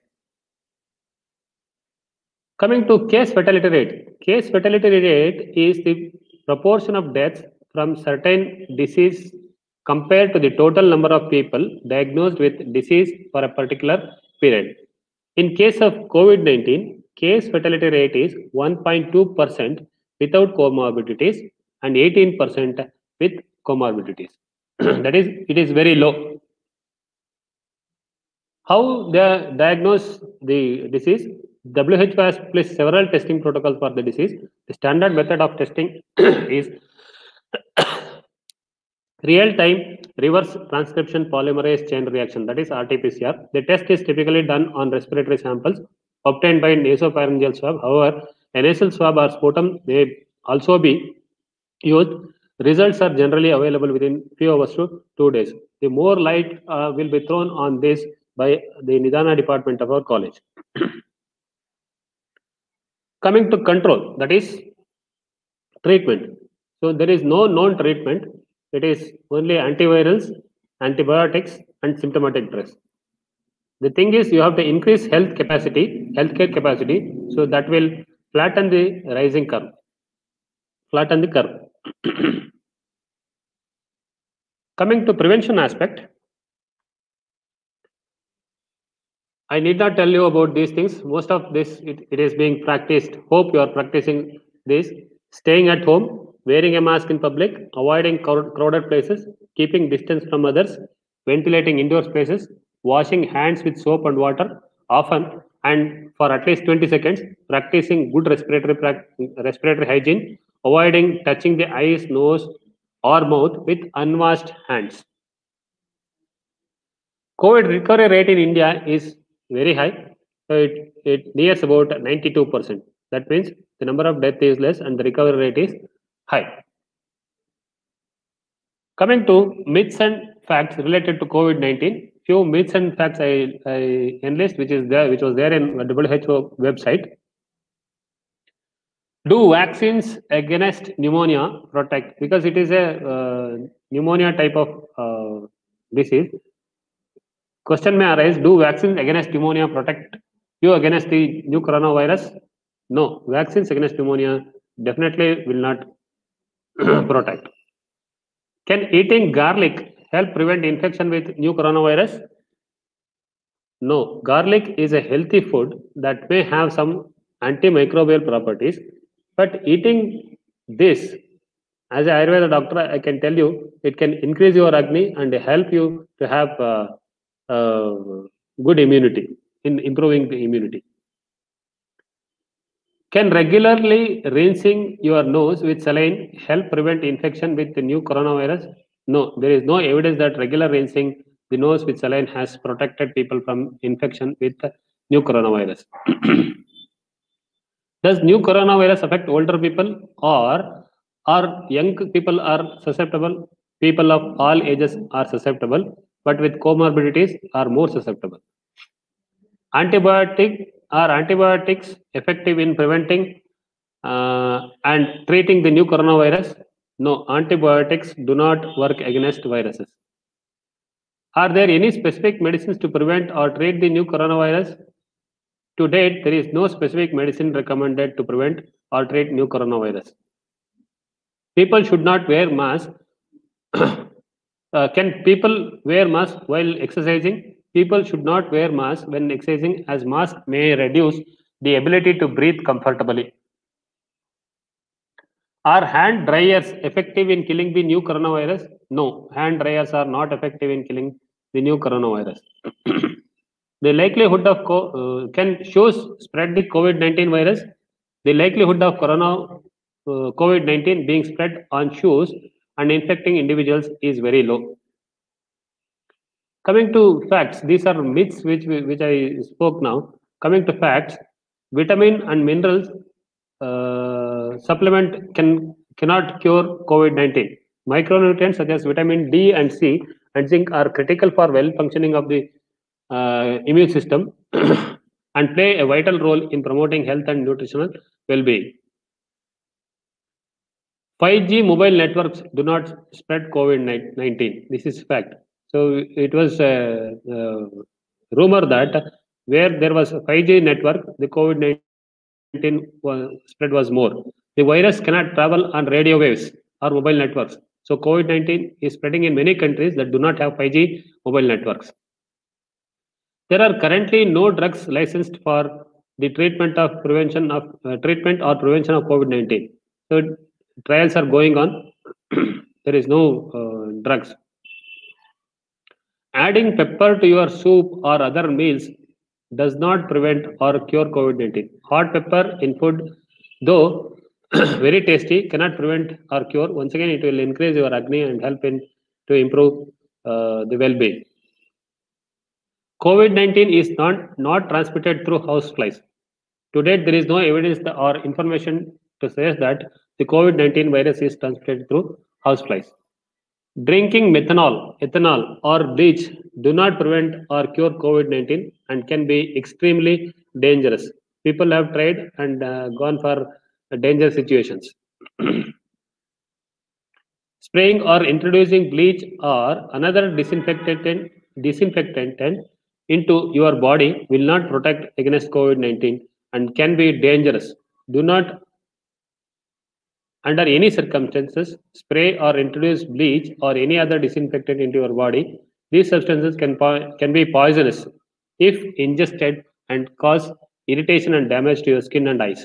Coming to case fatality rate, case fatality rate is the proportion of deaths from certain disease compared to the total number of people diagnosed with disease for a particular period. In case of COVID nineteen, case fatality rate is one point two percent without comorbidities and eighteen percent with comorbidities. That is, it is very low. How they diagnose the disease? W H O has placed several testing protocols for the disease. The standard method of testing is real-time reverse transcription polymerase chain reaction, that is R T P C R. The test is typically done on respiratory samples obtained by nasopharyngeal swab. However, a nasal swab or sputum may also be used. Results are generally available within few hours to two days. The more light uh, will be thrown on this by the Nidana department of our college. Coming to control, that is treatment. So there is no known treatment. It is only antivirals, antibiotics, and symptomatic drugs. The thing is, you have to increase health capacity, healthcare capacity, so that will flatten the rising curve. Flatten the curve. Coming to prevention aspect, I need not tell you about these things. Most of this, it, it is being practiced. Hope you are practicing this. Staying at home, wearing a mask in public, avoiding crowded places, keeping distance from others, ventilating indoor spaces, washing hands with soap and water often and for at least twenty seconds, practicing good respiratory, respiratory hygiene, avoiding touching the eyes, nose, or mouth with unwashed hands. COVID recovery rate in India is very high. So it, it nears about ninety-two percent. That means the number of death is less and the recovery rate is high. Coming to myths and facts related to COVID nineteen, few myths and facts I, I enlist, which is there, which was there in W H O website. Do vaccines against pneumonia protect? Because it is a uh, pneumonia type of uh, disease. Question may arise: do vaccines against pneumonia protect you against the new coronavirus? No, vaccines against pneumonia definitely will not protect. Can eating garlic help prevent infection with new coronavirus? No, garlic is a healthy food that may have some antimicrobial properties, but eating this, as an Ayurveda doctor, I can tell you, it can increase your Agni and help you to have uh, uh, good immunity, in improving the immunity. Can regularly rinsing your nose with saline help prevent infection with the new coronavirus? No, there is no evidence that regular rinsing the nose with saline has protected people from infection with the new coronavirus. Does new coronavirus affect older people, or are young people are susceptible? People of all ages are susceptible, but with comorbidities are more susceptible. Antibiotic are antibiotics effective in preventing uh, and treating the new coronavirus? No, antibiotics do not work against viruses. Are there any specific medicines to prevent or treat the new coronavirus? To date, there is no specific medicine recommended to prevent or treat new coronavirus. People should not wear masks. uh, can people wear masks while exercising? People should not wear masks when exercising, as masks may reduce the ability to breathe comfortably. Are hand dryers effective in killing the new coronavirus? No, hand dryers are not effective in killing the new coronavirus. The likelihood of co uh, can shoes spread the COVID nineteen virus? The likelihood of corona uh, COVID nineteen being spread on shoes and infecting individuals is very low. Coming to facts, these are myths which which I spoke now. Coming to facts, vitamin and minerals uh, supplement can cannot cure COVID nineteen. Micronutrients such as vitamin D and C and zinc are critical for well functioning of the uh, immune system and play a vital role in promoting health and nutritional well-being. five G mobile networks do not spread COVID nineteen. This is fact. So it was a, a rumor that where there was a five G network, the COVID nineteen was, spread was more. The virus cannot travel on radio waves or mobile networks. So COVID nineteen is spreading in many countries that do not have five G mobile networks. There are currently no drugs licensed for the treatment of prevention of uh, treatment or prevention of COVID nineteen. So trials are going on. There is no uh, drugs. Adding pepper to your soup or other meals does not prevent or cure COVID nineteen. Hot pepper in food, though very tasty, cannot prevent or cure. Once again, it will increase your Agni and help in to improve uh, the well-being. COVID nineteen is not, not transmitted through house flies. To date, there is no evidence or information to suggest that the COVID nineteen virus is transmitted through houseflies. Drinking methanol, ethanol, or bleach do not prevent or cure COVID nineteen and can be extremely dangerous. People have tried and uh, gone for uh, dangerous situations. Spraying or introducing bleach or another disinfectant, disinfectant into your body will not protect against COVID nineteen and can be dangerous. Do not, under any circumstances, spray or introduce bleach or any other disinfectant into your body. These substances can, po- can be poisonous if ingested and cause irritation and damage to your skin and eyes.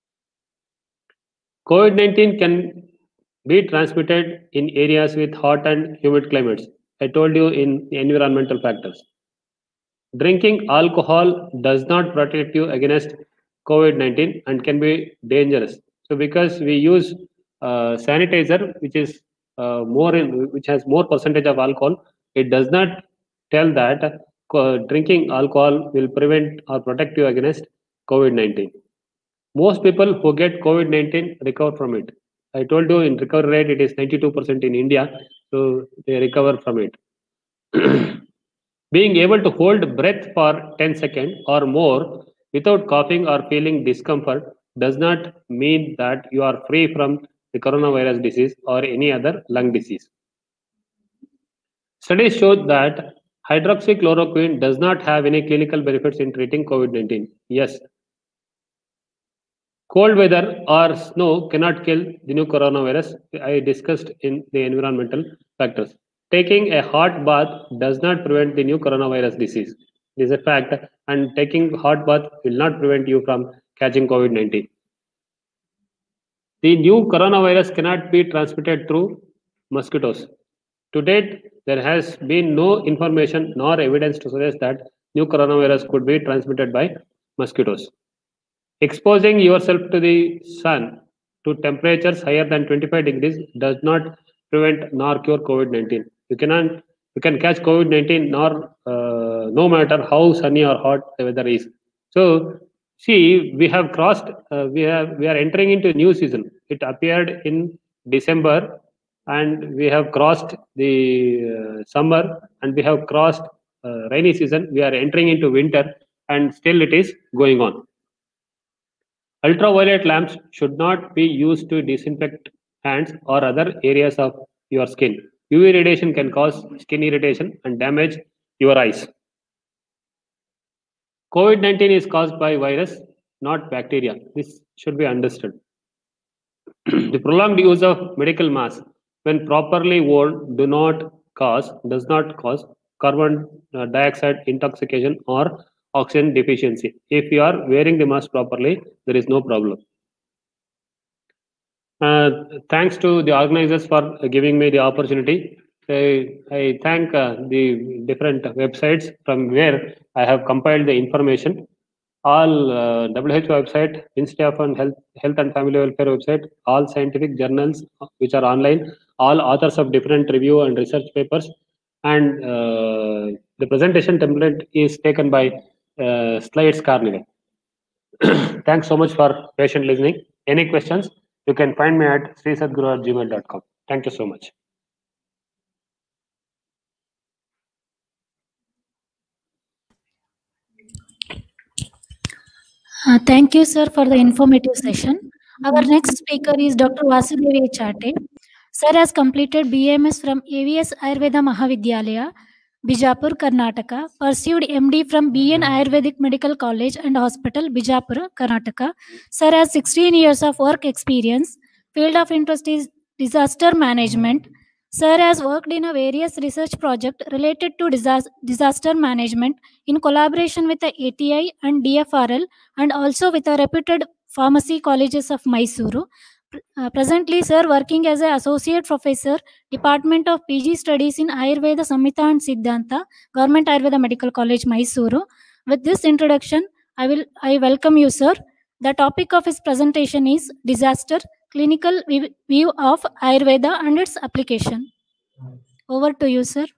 COVID nineteen can be transmitted in areas with hot and humid climates. I told you in environmental factors. Drinking alcohol does not protect you against COVID nineteen and can be dangerous. So, because we use uh, sanitizer, which is uh, more in, which has more percentage of alcohol, it does not tell that uh, drinking alcohol will prevent or protect you against COVID nineteen. Most people who get COVID nineteen recover from it. I told you in recovery rate it is ninety-two percent in India, so they recover from it. Being able to hold breath for ten seconds or more without coughing or feeling discomfort does not mean that you are free from the coronavirus disease or any other lung disease. Studies show that hydroxychloroquine does not have any clinical benefits in treating COVID nineteen. Yes, cold weather or snow cannot kill the new coronavirus. I discussed in the environmental factors. Taking a hot bath does not prevent the new coronavirus disease. This is a fact, and taking hot bath will not prevent you from catching COVID nineteen. The new coronavirus cannot be transmitted through mosquitoes. To date, there has been no information nor evidence to suggest that new coronavirus could be transmitted by mosquitoes. Exposing yourself to the sun to temperatures higher than twenty-five degrees does not prevent nor cure COVID nineteen. You cannot you can catch COVID nineteen nor uh, no matter how sunny or hot the weather is. So see, we have crossed. Uh, we have we are entering into new season. It appeared in December, and we have crossed the uh, summer, and we have crossed uh, rainy season. We are entering into winter, and still it is going on. Ultraviolet lamps should not be used to disinfect hands or other areas of your skin. U V radiation can cause skin irritation and damage your eyes. COVID nineteen is caused by virus, not bacteria. This should be understood. The prolonged use of medical masks, when properly worn, do not cause does not cause carbon uh, dioxide intoxication or oxygen deficiency. If you are wearing the mask properly, there is no problem. Uh, thanks to the organizers for giving me the opportunity. I, I thank uh, the different websites from where I have compiled the information. All uh, W H O website, Ministry of Health, Health and Family Welfare website, all scientific journals which are online, all authors of different review and research papers, and uh, the presentation template is taken by uh, Slides Carnival. Thanks so much for patient listening. Any questions? You can find me at srisadguru at gmail dot com. Thank you so much. Uh, thank you, sir, for the informative session. Our next speaker is Doctor Vasudevi Chate. Sir has completed B M S from A V S Ayurveda Mahavidyalaya, Bijapur, Karnataka. Pursued M D from B N Ayurvedic Medical College and Hospital, Bijapur, Karnataka. Sir has sixteen years of work experience. Field of interest is disaster management. Sir has worked in a various research projects related to disas- disaster management in collaboration with the A T I and D F R L and also with the reputed pharmacy colleges of Mysuru. Uh, presently, sir working as an associate professor, Department of P G Studies in Ayurveda Samhita and Siddhanta, Government Ayurveda Medical College, Mysuru. With this introduction, I will I welcome you, sir. The topic of his presentation is disaster, clinical vi- view of Ayurveda and its application. Over to you, sir.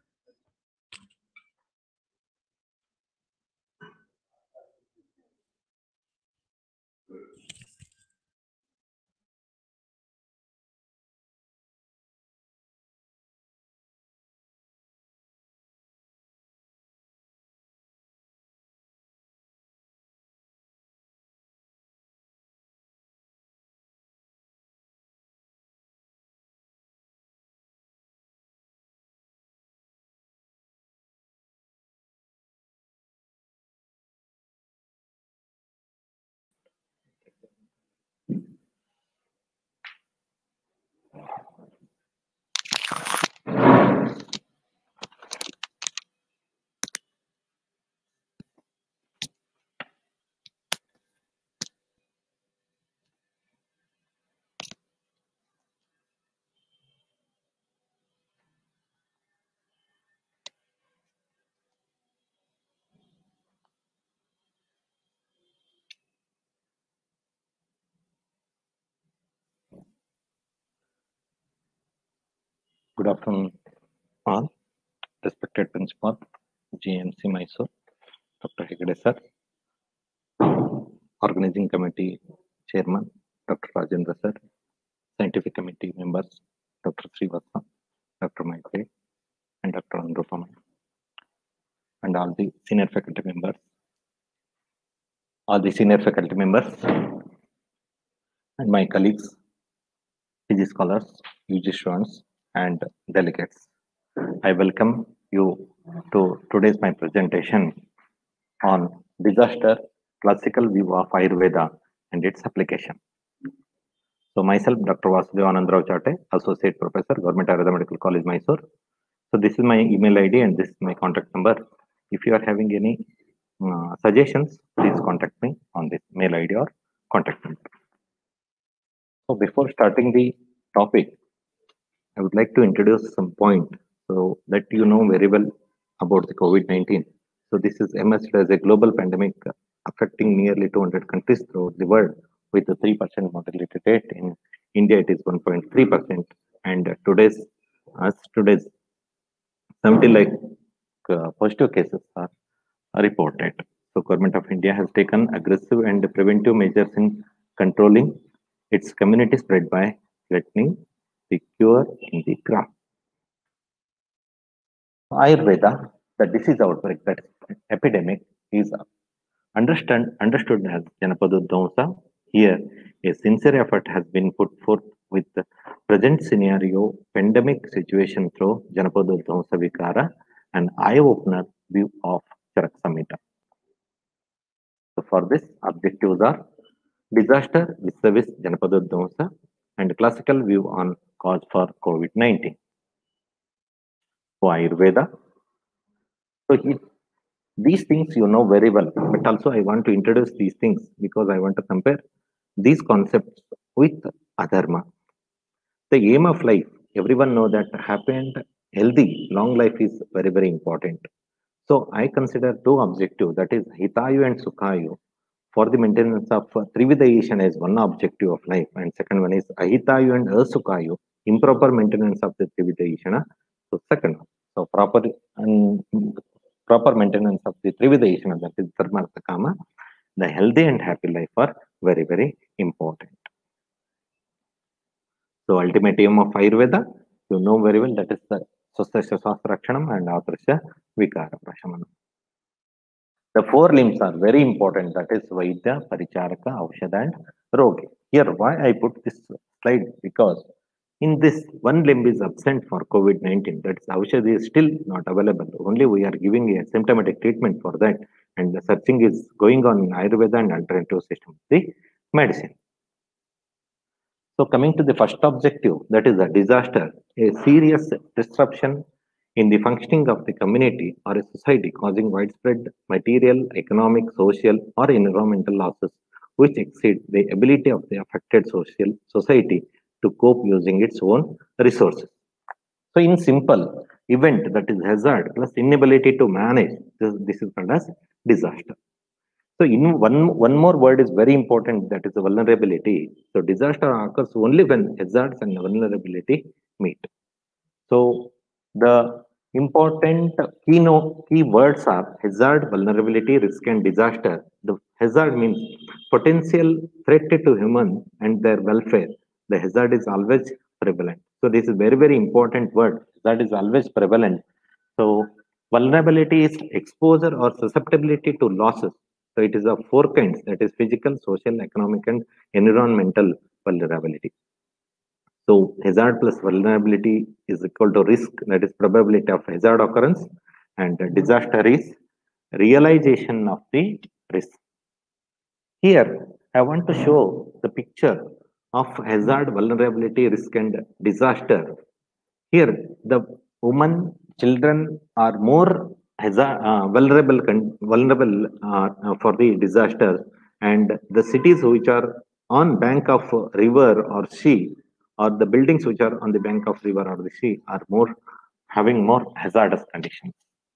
Good afternoon, all. Respected Principal, G M C Mysore, Doctor Hegde sir, Organizing Committee Chairman, Doctor Rajendra sir, Scientific Committee members, Doctor Srivastava, Doctor Maitreyi, and Doctor Anurupama, and all the senior faculty members, all the senior faculty members, and my colleagues, P G scholars, U G students, and delegates. I welcome you to today's my presentation on disaster, classical view of Ayurveda and its application. So myself, Doctor Vasudeva Anandrao Chate, Associate Professor, Government Ayurveda Medical College, Mysore. So this is my email I D and this is my contact number. If you are having any uh, suggestions, please contact me on this mail I D or contact number. So before starting the topic, I would like to introduce some point so that you know very well about the COVID nineteen. So this is emerged as a global pandemic affecting nearly two hundred countries throughout the world with a three percent mortality rate. In India, it is one point three percent. And today's, as today's, seventy like uh, positive cases are, are reported. So Government of India has taken aggressive and preventive measures in controlling its community spread by threatening the cure in the graph. Ayurveda, the disease outbreak, that epidemic, is understand, understood as Janapadodvamsa. Here, a sincere effort has been put forth with the present scenario, pandemic situation through Janapadodvamsa Vikara, an eye-opener view of Charak Samhita. So for this, objectives are disaster vis-a-vis Janapadodvamsa and classical view on cause for COVID nineteen. So Ayurveda. So it, these things you know very well, but also I want to introduce these things because I want to compare these concepts with adharma. The aim of life, everyone know that happy and healthy, long life is very, very important. So I consider two objectives, that is Hitayu and Sukhayu, for the maintenance of Trividha as one objective of life, and second one is Ahitayu and Asukhayu, improper maintenance of the Trividha. So second one, so proper and proper maintenance of the Trividha, that is Dharma, Artha, Kama, the healthy and happy life are very, very important. So ultimate aim of Ayurveda, you know very well, that is the Swasthasya Swastrakshanam and Atrasya Vikara Prashamanam. The four limbs are very important, that is Vaidya, Paricharaka, Aushadha and Rogi. Here, why I put this slide, because in this one limb is absent for COVID nineteen, that is Aushadha is still not available. Only we are giving a symptomatic treatment for that, and the searching is going on in Ayurveda and alternative system, the medicine. So coming to the first objective, that is a disaster, a serious disruption in the functioning of the community or a society causing widespread material, economic, social or environmental losses which exceed the ability of the affected social society to cope using its own resources. So in simple event, that is hazard plus inability to manage, this, this is called as disaster. So in one, one more word is very important, that is the vulnerability. So disaster occurs only when hazards and vulnerability meet. So the important key, no, key words are hazard, vulnerability, risk and disaster. The hazard means potential threat to human and their welfare. The hazard is always prevalent. So this is very, very important word. That is always prevalent. So vulnerability is exposure or susceptibility to losses. So it is of four kinds, that is physical, social, economic and environmental vulnerability. So hazard plus vulnerability is equal to risk, that is probability of hazard occurrence, and disaster is realization of the risk. Here, I want to show the picture of hazard, vulnerability, risk and disaster. Here, the women, children are more hazard, uh, vulnerable, vulnerable uh, for the disaster, and the cities which are on bank of river or sea, or the buildings which are on the bank of river or the sea, are more having more hazardous conditions.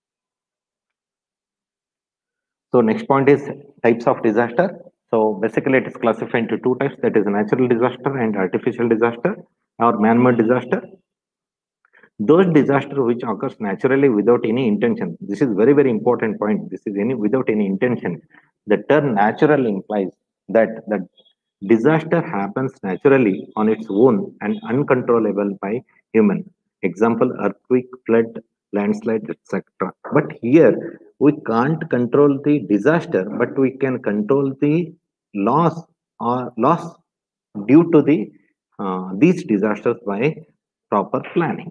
So next point is types of disaster. So basically it is classified into two types, that is natural disaster and artificial disaster or man-made disaster. those disasters which occurs naturally without any intention. This is very, very important point. This is any without any intention. The term natural implies that the disaster happens naturally on its own and uncontrollable by human. Example, earthquake, flood, landslide, et cetera. But here we can't control the disaster, but we can control the loss or loss due to the uh, these disasters by proper planning.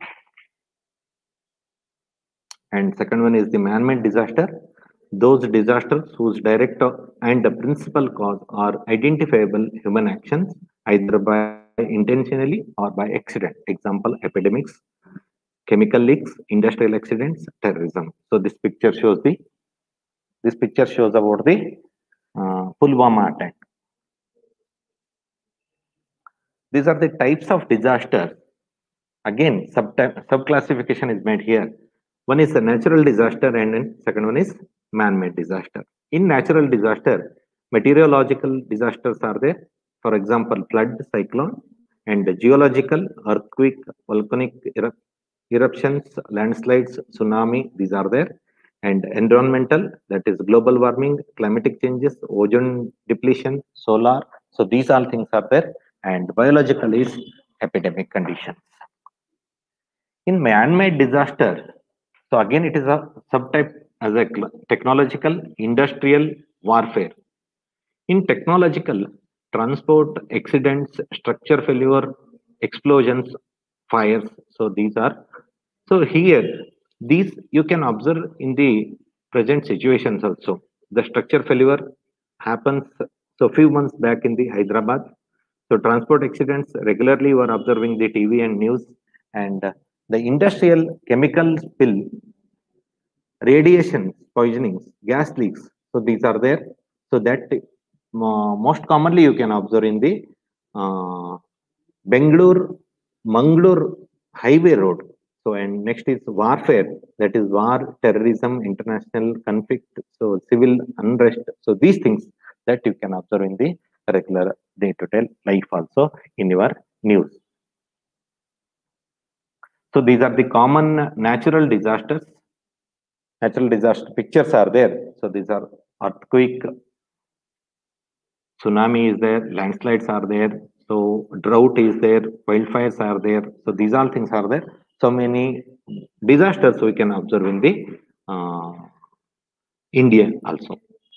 And second one is the man-made disaster. Those disasters whose direct and the principal cause are identifiable human actions, either by intentionally or by accident. Example, epidemics, chemical leaks, industrial accidents, terrorism. So this picture shows the this picture shows about the uh, Pulwama attack. These are the types of disasters. Again, sub sub classification is made here. One is a natural disaster, and then second one is man-made disaster. In natural disaster, meteorological disasters are there. For example, flood, cyclone, and geological, earthquake, volcanic erup eruptions, landslides, tsunami, these are there. And environmental, that is global warming, climatic changes, ozone depletion, solar. So these all things are there. And biological is epidemic conditions. In man-made disaster, so again it is a subtype as a technological industrial warfare. In technological, transport, accidents, structure failure, explosions, fires. So these are, so here, these you can observe in the present situations also. The structure failure happens, so few months back in the Hyderabad. So transport accidents, regularly you are observing the T V and news, and uh, the industrial chemical spill, radiation poisonings, gas leaks. So these are there. So that uh, most commonly you can observe in the uh, Bangalore, Mangalore highway road. So and next is warfare, that is war, terrorism, international conflict, so civil unrest. So these things that you can observe in the regular day-to-day life also in your news. So these are the common natural disasters. Natural disaster pictures are there. So these are earthquake, tsunami is there, landslides are there, so drought is there, wildfires are there. So these all things are there. So many disasters we can observe in the uh, India also.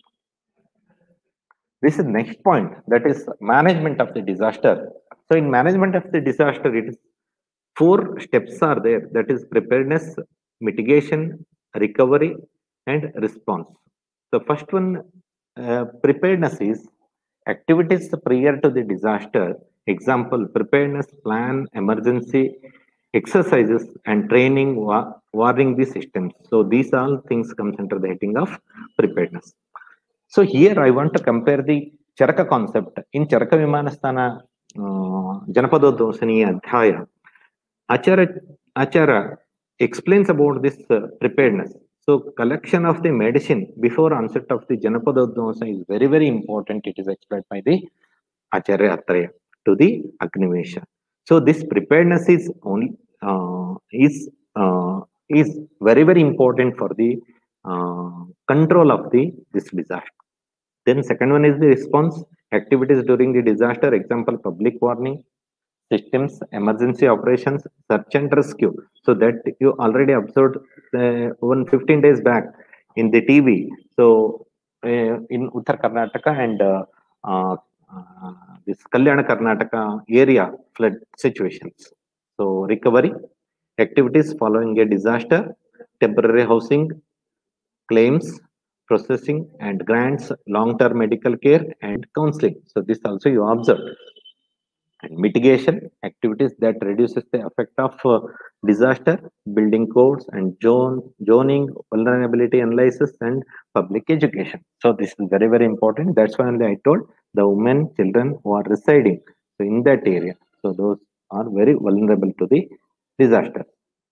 This is next point, that is management of the disaster. So in management of the disaster, it is four steps are there. That is preparedness, mitigation, recovery, and response. So first one, uh, preparedness is activities prior to the disaster. Example, preparedness plan, emergency exercises, and training, wa warning the systems. So these all things comes under the heading of preparedness. So here I want to compare the Charaka concept. In Charaka Vimanasthana uh, Janapadodosani Adhyaya, Acharya, Acharya explains about this uh, preparedness. So collection of the medicine before onset of the Janapadodosana is very, very important. It is explained by the Acharya Atraya to the Agnivesha. So this preparedness is only uh, is uh, is very, very important for the uh, control of the this disaster. Then second one is the response activities during the disaster. Example, public warning systems, emergency operations, search and rescue. So that you already observed uh, one fifteen days back in the T V. So uh, in Uttar Karnataka and uh, uh, uh, this Kalyana Karnataka area flood situations. So recovery activities following a disaster, temporary housing, claims processing and grants, long-term medical care and counseling. So this also you observe. And mitigation activities that reduces the effect of uh, disaster, building codes and zone, zoning, vulnerability analysis and public education. So this is very, very important. That's why only I told the women, children who are residing so in that area. So those are very vulnerable to the disaster.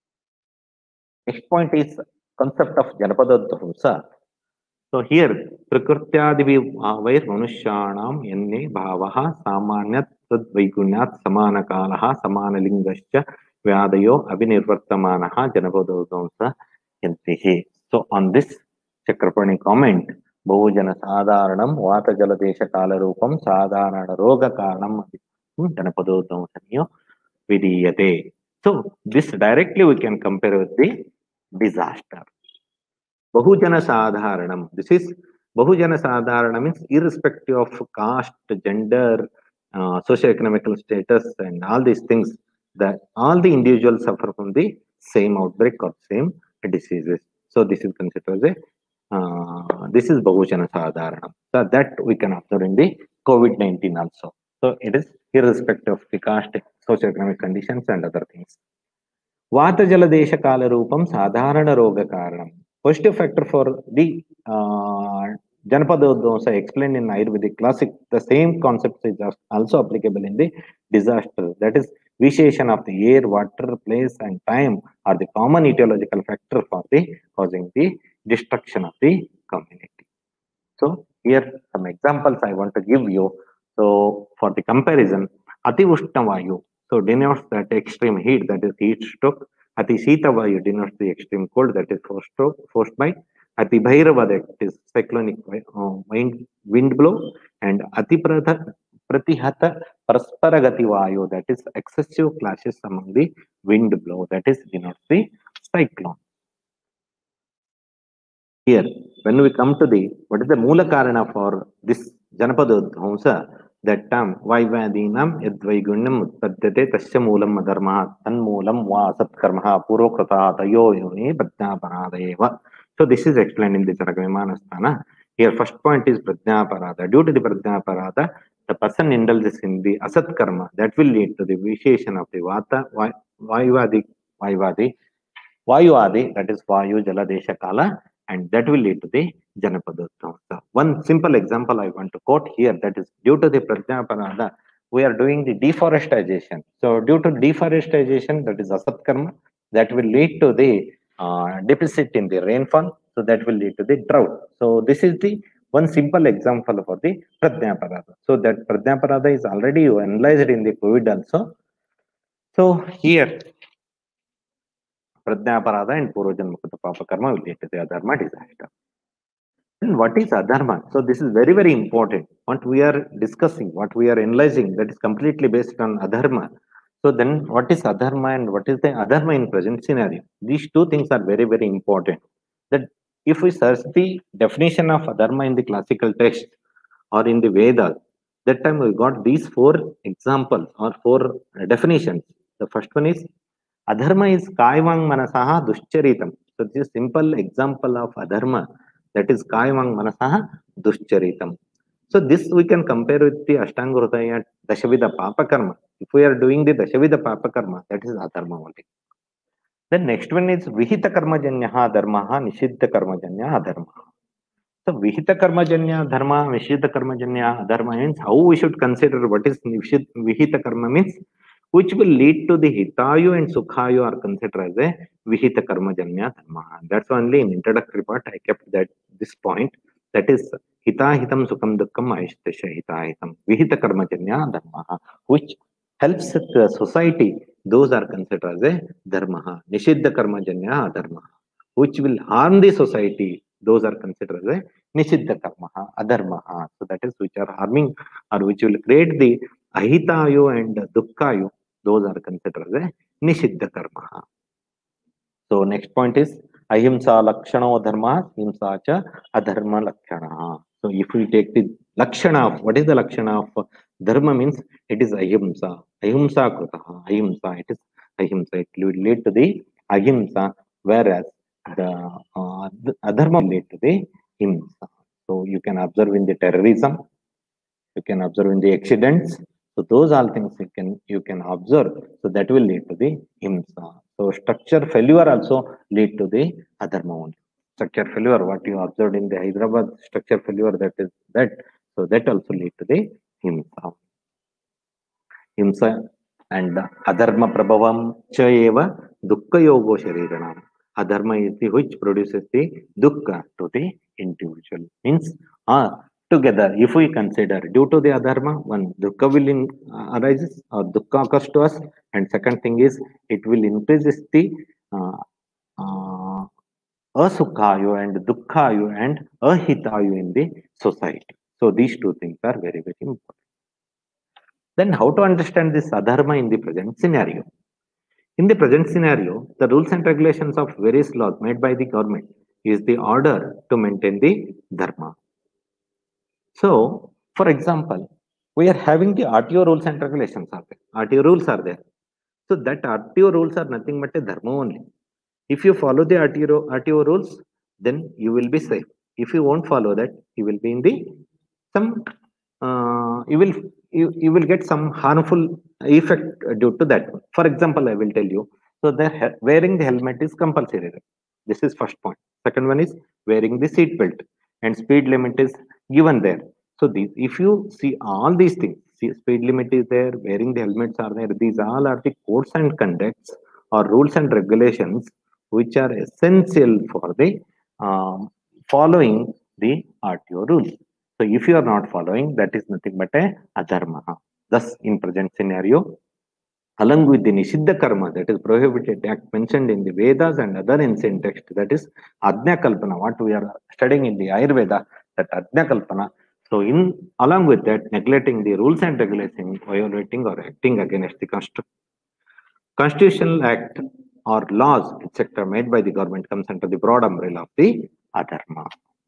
Next point is concept of Janapadodhvamsa. So here, Prakrityadivi vair manushyanam enne bhavaha samanyat tad vaigunyat samanakalaha samanalingascha व्याधयो अभिनिर्वर्तमानः जनपदोध्वंस यन्तिः. So on this Chakrapani comment, बहुजन साधारणं वातजलदेशकालरूपं साधारणरोगकारणं जनपदोध्वंसनीयो विधीयते. So this directly we can compare with the disaster. Bahujana Sadharanam. This is Bahujana Sadharana means irrespective of caste, gender, uh, socio-economical status, and all these things, that all the individuals suffer from the same outbreak or same diseases. So this is considered as a uh, this is Bahujana Sadharana. So that we can observe in the COVID nineteen also. So it is irrespective of the caste, socio-economic conditions, and other things. Vata Jala Desha Kala Rupam Sadharana Roga Karanam. Positive factor for the uh, Janapadodvamsa explained in Ayurvedic classic, the same concept is also applicable in the disaster. That is, Visheshan of the air, water, place, and time are the common etiological factor for the causing the destruction of the community. So here some examples I want to give you. So for the comparison, Ati Ushna Vayu, so denotes that extreme heat, that is heat stroke. Ati Sita Vayu denotes the extreme cold, that is forced stroke, forced by. Ati Bhairava, that is cyclonic uh, wind, wind blow. And Ati Pratihata Parasparagati Vayu, that is excessive clashes among the wind blow, that is denotes the cyclone. Here, when we come to the, what is the Mula Karana for this Janapadodvamsa, that term, Vaivadinam Yadvaigunyam Utpadyate Tasya Moolam Adharma Tanmoolam Va Satkarmaha Purokrata Tayo Yoni Pradnyaparadeva. So this is explained in the Charakavimanasthana. Here, first point is Pradnyaparada. Due to the Pradnyaparada, the person indulges in the Asat Karma, that will lead to the vitiation of the Vata, Vaivadi, Vaivadi, Vayuadi, that is Vayu, Jala, Desha, Kala, and that will lead to the Janapadodvamsa. One simple example I want to quote here, that is due to the Pradnyaparada, we are doing the deforestation. So due to deforestation, that is Asat Karma, that will lead to the uh, deficit in the rainfall, so that will lead to the drought. So this is the one simple example for the Pradnyaparada. So that Pradnyaparada is already analyzed in the COVID also. So here, Pradnyaparada and Purvajanmukta Papa Karma will lead to the Adharma disaster. And what is Adharma? So this is very, very important. What we are discussing, what we are analyzing, that is completely based on Adharma. So then what is Adharma and what is the Adharma in present scenario? These two things are very, very important. That if we search the definition of Adharma in the classical text or in the Vedas, that time we got these four examples or four definitions. The first one is Adharma is Kaivang Manasaha Duscharitam. So this is a simple example of Adharma, that is Kaivang Manasaha Duscharitam. So this we can compare with the Ashtanga Hridaya Dashavida Papa Karma. If we are doing the Dashavida Papa Karma, that is Adharma only. The next one is Vihita Karma Janyaha Dharmaha Nishiddha Karma Janya Adharma. So Vihita Karma Janya Dharma, Nishiddha Karma Janya Adharma means how we should consider what is Vihita Karma means, which will lead to the Hitayu and Sukhayu are considered as a Vihita Karma Janya Dharma. That's only in introductory part I kept that this point. That is Hitahitam Sukham Dukkam Aishtasya Hitahitam. Vihita Karma Janya Dharma, which helps the society, those are considered as a Dharma. Nishiddha Karma Janya Dharma, which will harm the society, those are considered as a Nishiddha Karma, Adharma. So that is which are harming or which will create the Ahitayu and Dukkayu, those are considered as a Nishiddha Karma. So next point is Ahimsa Lakshana Dharma, Himsa cha Adharma Lakshana. So if we take the Lakshana of, what is the Lakshana of Dharma means, it is Ahimsa. Ahimsa Krutaha. Ahimsa, it is Ahimsa. It will lead to the Ahimsa, whereas the, uh, the Adharma will lead to the Himsa. So you can observe in the terrorism, you can observe in the accidents. So those all things you can you can observe. So that will lead to the Himsa. So structure failure also lead to the Adharma only. Structure failure, what you observed in the Hyderabad structure failure, that is that. So that also lead to the Himsa. Himsa and Adharma Prabhavam cha eva Dukkha Yogo Shariranam. Adharma is the which produces the Dukkha to the individual. Means uh, together, if we consider due to the adharma, one dukkha will in, uh, arises or dukkha occurs to us, and second thing is it will increase the uh, uh, asukhayu and dukkhayu and ahitayu in the society. So these two things are very, very important. Then how to understand this adharma in the present scenario? In the present scenario, the rules and regulations of various laws made by the government is the order to maintain the dharma. So, for example, we are having the R T O rules and regulations are there. R T O rules are there. So that R T O rules are nothing but a dharma only. If you follow the R T O, R T O rules, then you will be safe. If you won't follow that, you will be in the some uh, you will you, you will get some harmful effect due to that. For example, I will tell you. So the wearing the helmet is compulsory. This is first point. Second one is wearing the seat belt, and speed limit is given there. So these, if you see all these things, see, speed limit is there, wearing the helmets are there. These all are the codes and conducts or rules and regulations which are essential for the um, following the R T O rules. So if you are not following, that is nothing but a adharma. Thus, in present scenario, along with the Nishiddha karma, that is prohibited act mentioned in the Vedas and other ancient texts, that is Ajna Kalpana, what we are studying in the Ayurveda, that Ajna Kalpana. So in along with that, neglecting the rules and regulations, violating or acting against the constitution, constitutional act or laws, et cetera made by the government comes under the broad umbrella of the adharma.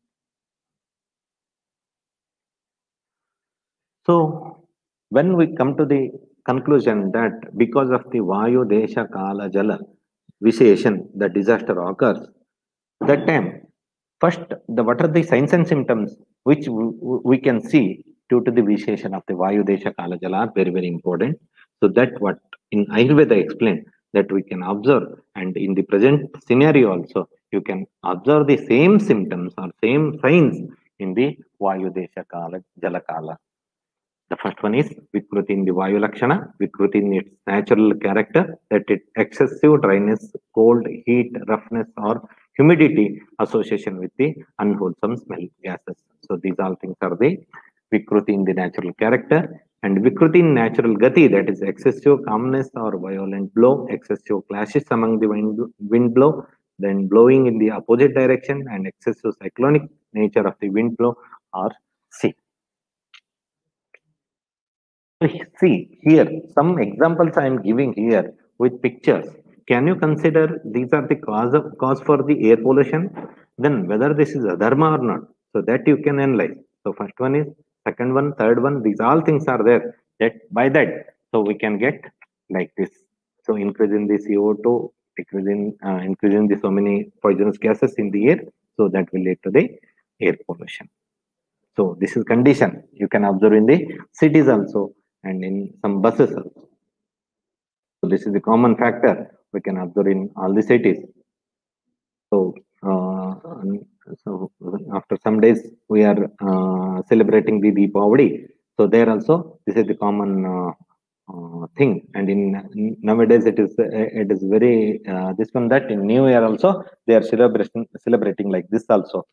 So when we come to the conclusion that because of the Vayu, Desha, Kala, Jala, Visheshan, the disaster occurs, that time, first, the what are the signs and symptoms which we can see due to the Visheshan of the Vayu, Desha, Kala, Jala are very, very important. So that what in Ayurveda explained that we can observe, and in the present scenario also, you can observe the same symptoms or same signs in the Vayu, Desha, Kala, Jala, Kala. The first one is Vikruti in the Vayu Lakshana, Vikruti in its natural character, that it excessive dryness, cold, heat, roughness, or humidity association with the unwholesome smell gases. So these all things are the Vikruti in the natural character, and Vikruti in natural Gati, that is excessive calmness or violent blow, excessive clashes among the wind, wind blow, then blowing in the opposite direction, and excessive cyclonic nature of the wind blow or sea. See here, some examples I am giving here with pictures. Can you consider these are the cause of cause for the air pollution? Then whether this is adharma or not, so that you can analyze. So first one is, second one, third one. These all things are there. That by that, so we can get like this. So increase in the C O two, increasing uh, increasing the so many poisonous gases in the air. So that will lead to the air pollution. So this is condition you can observe in the cities also, and in some buses also. So this is the common factor we can observe in all the cities. So, uh, so after some days we are uh, celebrating the Deepavali. So there also this is the common uh, uh, thing. And in nowadays it is uh, it is very uh, this one that in New Year also they are celebrating celebrating like this also.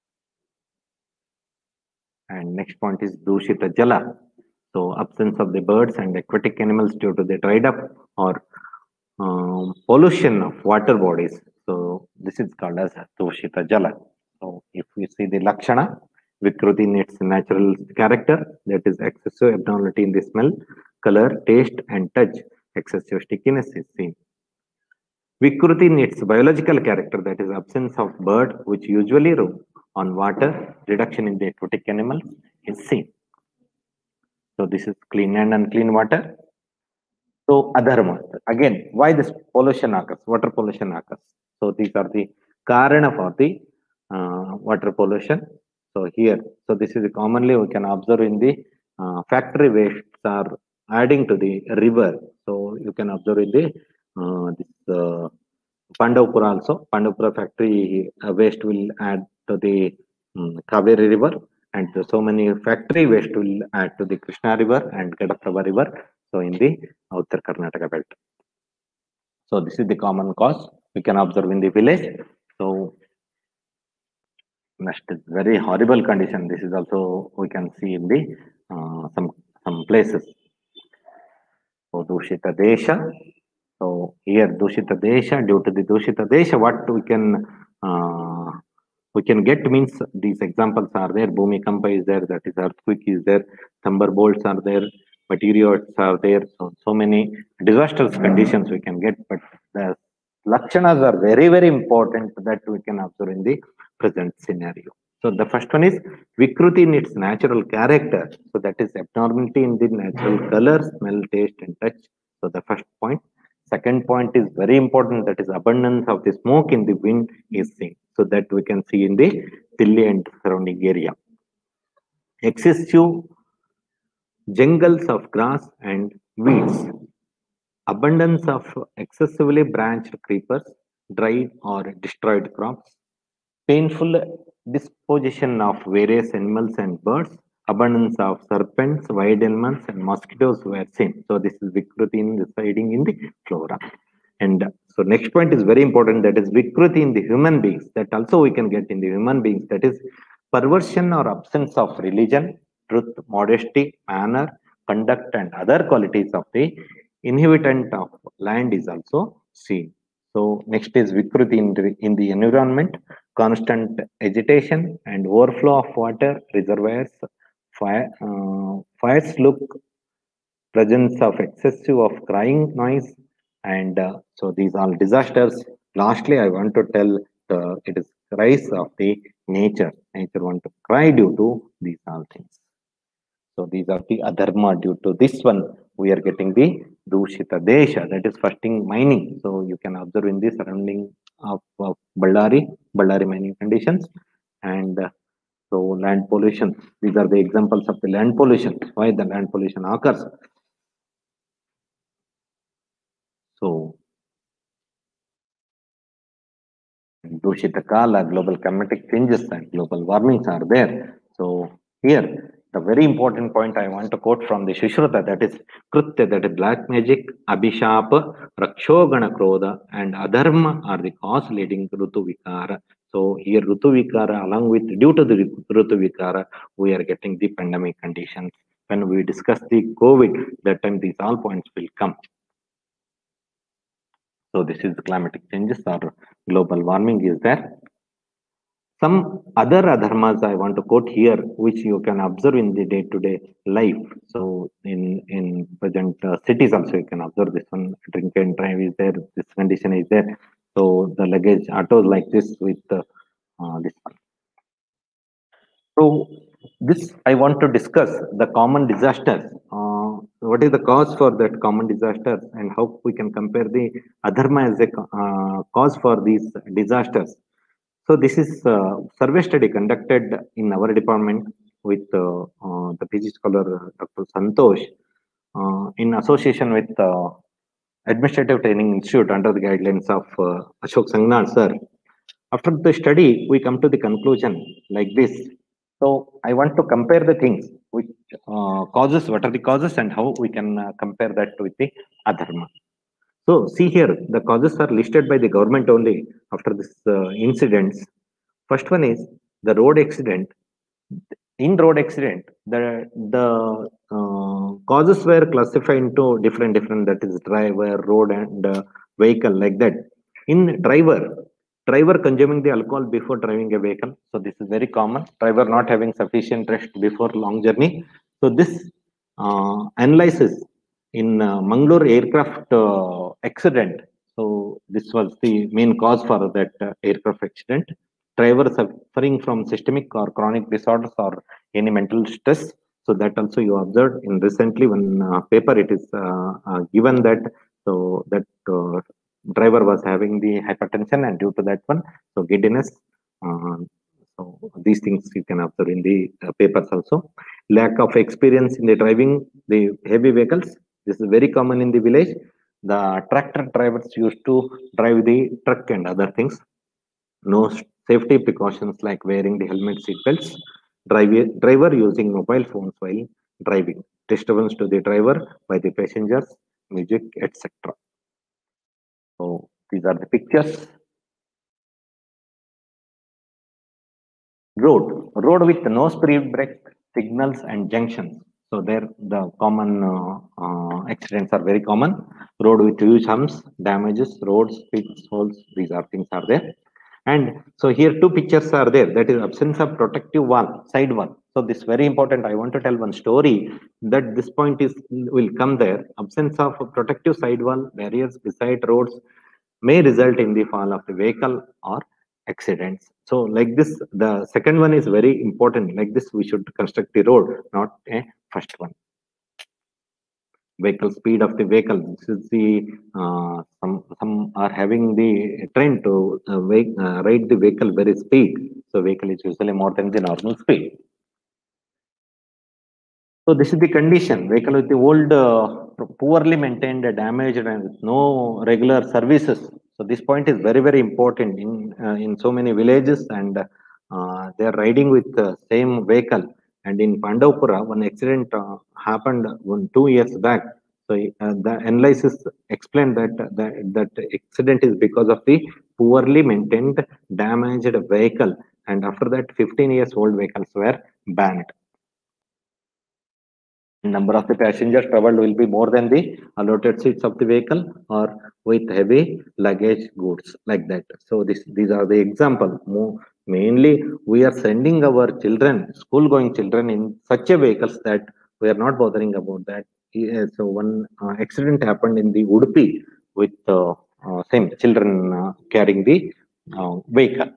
And next point is Dushita Jala. So absence of the birds and aquatic animals due to the dried up or um, pollution of water bodies. So this is called as Dushita Jala. So if we see the Lakshana, Vikruti in its natural character, that is excessive abnormality in the smell, color, taste and touch, excessive stickiness is seen. Vikruti in its biological character, that is absence of bird which usually roam on water, reduction in the aquatic animals is seen. So this is clean and unclean water. So adharma. Again, why this pollution occurs? Water pollution occurs. So these are the karana for the uh, water pollution. So here, so this is commonly we can observe in the uh, factory wastes are adding to the river. So you can observe in the uh, this uh, Pandavpura also. Pandavpura factory uh, waste will add to the um, Kaveri river, and so many factory waste will add to the Krishna river and Gadaprabha river. So in the Uttar Karnataka belt. So this is the common cause we can observe in the village. So next is very horrible condition. This is also we can see in the uh, some some places. So Dushita Desha. So here Dushita Desha, due to the Dushita Desha, what we can uh, we can get means these examples are there. Bhumikampa is there, that is earthquake is there, thunderbolts are there, meteorites are there. So so many disastrous conditions we can get, but the lakshanas are very very important that we can observe in the present scenario. So the first one is Vikruti in its natural character. So that is abnormality in the natural color, smell, taste, and touch. So the first point. Second point is very important, that is abundance of the smoke in the wind is seen. So that we can see in the Delhi and surrounding area. Excessive jungles of grass and weeds. Abundance of excessively branched creepers, dried or destroyed crops. Painful disposition of various animals and birds. Abundance of serpents, wild animals, and mosquitoes were seen. So this is Vikruti residing in the flora. And so next point is very important, that is Vikruti in the human beings. That also we can get in the human beings. That is perversion or absence of religion, truth, modesty, manner, conduct, and other qualities of the inhabitant of land is also seen. So next is Vikruti in the, in the environment. Constant agitation and overflow of water, reservoirs, fire, uh, fires look, presence of excessive of crying noise, and uh, so these are disasters. Lastly, I want to tell the it is rise of the nature. Nature want to cry due to these all things. So these are the adharma. Due to this one, we are getting the Dushita Desha, that is first thing mining. So you can observe in the surrounding of, of Ballari, Ballari mining conditions, and uh, so land pollution. These are the examples of the land pollution. Why the land pollution occurs? So Dushita Kala, global climatic changes and global warmings are there. So here, the very important point I want to quote from the Sushruta, that is Krutya, that is black magic, Abhishapa, Rakshogana Krodha, and Adharma are the cause leading to Rutu Vikara. So here Rutu Vikara, along with due to the Rutu Vikara, we are getting the pandemic conditions. When we discuss the COVID, that time these all points will come. So this is the climatic changes or global warming is there. Some other adharmas I want to quote here, which you can observe in the day-to-day life. So in in present uh, cities also you can observe this one. Drink and drive is there. This condition is there. So the luggage autos like this with uh, uh, this one. So this I want to discuss the common disasters. Uh, what is the cause for that common disasters and how we can compare the adharma as a uh, cause for these disasters. So this is a survey study conducted in our department with uh, uh, the P G scholar Doctor Santosh uh, in association with uh, Administrative Training Institute under the guidelines of uh, Ashok Sangnal sir. After the study, we come to the conclusion like this. So I want to compare the things which uh, causes, what are the causes and how we can uh, compare that with the adharma. So see here, the causes are listed by the government only after this uh, incidents. First one is the road accident. In road accident, the the uh, causes were classified into different different. That is driver, road, and uh, vehicle like that. In driver, driver consuming the alcohol before driving a vehicle. So this is very common. Driver not having sufficient rest before long journey. So this uh, analysis in uh, Mangalore aircraft uh, accident. So this was the main cause for that uh, aircraft accident. Driver suffering from systemic or chronic disorders or any mental stress. So that also you observed in recently one uh, paper it is uh, uh, given that so that uh, driver was having the hypertension and due to that one so giddiness. Uh, so these things you can observe in the uh, papers also. Lack of experience in the driving the heavy vehicles. This is very common in the village. The tractor drivers used to drive the truck and other things. No safety precautions like wearing the helmet seatbelts. Driver, driver using mobile phones while driving. Disturbance to the driver by the passengers, music, et cetera. So these are the pictures. Road, road with no speed brake signals and junctions. So there the common uh, uh, accidents are very common. Road with huge humps, damages, roads, pits, holes, these are things are there. And so here two pictures are there. That is absence of protective wall, side wall. So this is very important. I want to tell one story that this point is will come there. Absence of protective side wall, barriers beside roads may result in the fall of the vehicle or accidents. So like this, the second one is very important. Like this, we should construct the road, not a first one. Vehicle speed of the vehicle. This is the uh, some some are having the trend to uh, wake, uh, ride the vehicle very speed. So vehicle is usually more than the normal speed. So this is the condition. Vehicle with the old, uh, poorly maintained, damaged, and with no regular services. So this point is very very important in uh, in so many villages, and uh, they are riding with the same vehicle. And in Pandavpura, one accident uh, happened one two years back. So uh, the analysis explained that that that accident is because of the poorly maintained, damaged vehicle, and after that, fifteen years old vehicles were banned. Number of the passengers traveled will be more than the allotted seats of the vehicle, or with heavy luggage goods, like that. So this these are the example. More, mainly we are sending our children, school going children, in such a vehicles that we are not bothering about that. Yeah, so one uh, accident happened in the Udupi with uh, uh, same children uh, carrying the uh, vehicle.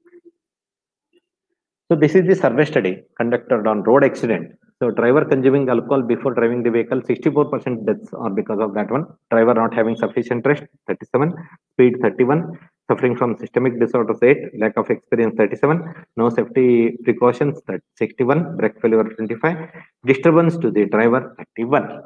So this is the survey study conducted on road accident. So driver consuming alcohol before driving the vehicle, sixty-four percent deaths are because of that one. Driver not having sufficient rest, thirty-seven. Speed, thirty-one. Suffering from systemic disorders, eight. Lack of experience, thirty-seven. No safety precautions, sixty-one. Brake failure, twenty-five. Disturbance to the driver, thirty-one.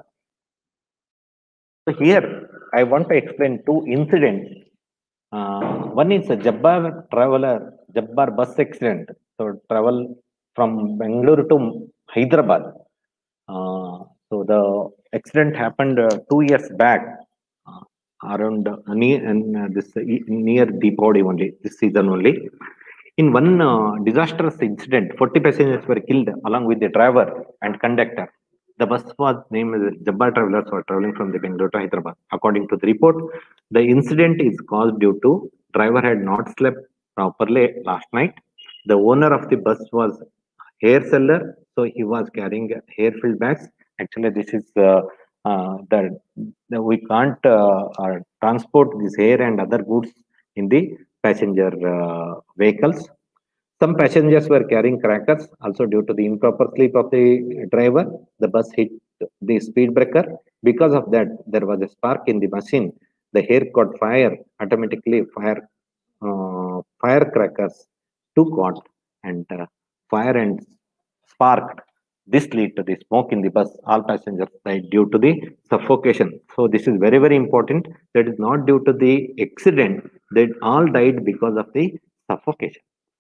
So here I want to explain two incidents. Uh, one is a Jabbar traveler, Jabbar bus accident. So travel from Bangalore to Hyderabad. Uh, so the accident happened uh, two years back, uh, around uh, near and uh, this uh, near Deepavali only, this season only. In one uh, disastrous incident, forty passengers were killed along with the driver and conductor. The bus was named as Jabbar Travelers were traveling from the Bangalore to Hyderabad. According to the report, the incident is caused due to driver had not slept properly last night. The owner of the bus was hair seller, so he was carrying hair filled bags. Actually, this is uh, uh, the, the we can't uh, uh, transport this hair and other goods in the passenger uh, vehicles. Some passengers were carrying crackers. Also, due to the improper sleep of the driver, the bus hit the speed breaker. Because of that, there was a spark in the machine. The hair caught fire. Automatically, fire uh, firecrackers took out, and uh, fire and sparked. This led to the smoke in the bus. All passengers died due to the suffocation. So this is very very important. That is not due to the accident. They all died because of the suffocation.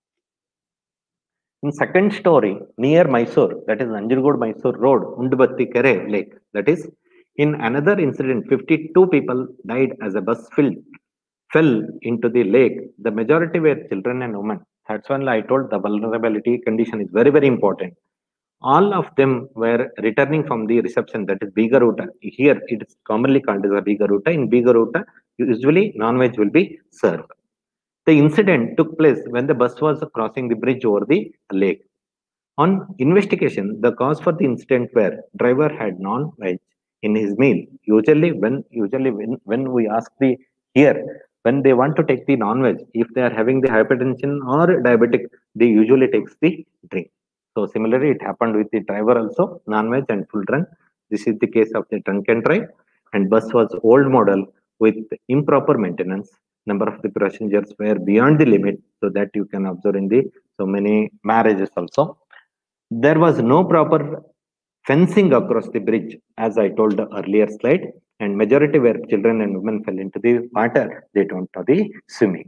In second story, near Mysore, that is Nanjangud Mysore Road, Undbatti Kere Lake. That is, in another incident, fifty-two people died as a bus filled, fell into the lake. The majority were children and women. That's when I told the vulnerability condition is very, very important. All of them were returning from the reception, that is Bigaruta. Here it is commonly called as a Bigaruta. In Bigaruta, usually non-veg will be served. The incident took place when the bus was crossing the bridge over the lake. On investigation, the cause for the incident were driver had non-veg in his meal. Usually, when usually when, when we ask the here, when they want to take the non-veg, if they are having the hypertension or diabetic, they usually takes the drink. So similarly, it happened with the driver also, non-veg and full drunk. This is the case of the drunk and drive, and bus was old model with improper maintenance. Number of the passengers were beyond the limit, so that you can observe in the so many marriages also. There was no proper fencing across the bridge, as I told the earlier slide, and majority were children and women fell into the water. They don't know the swimming.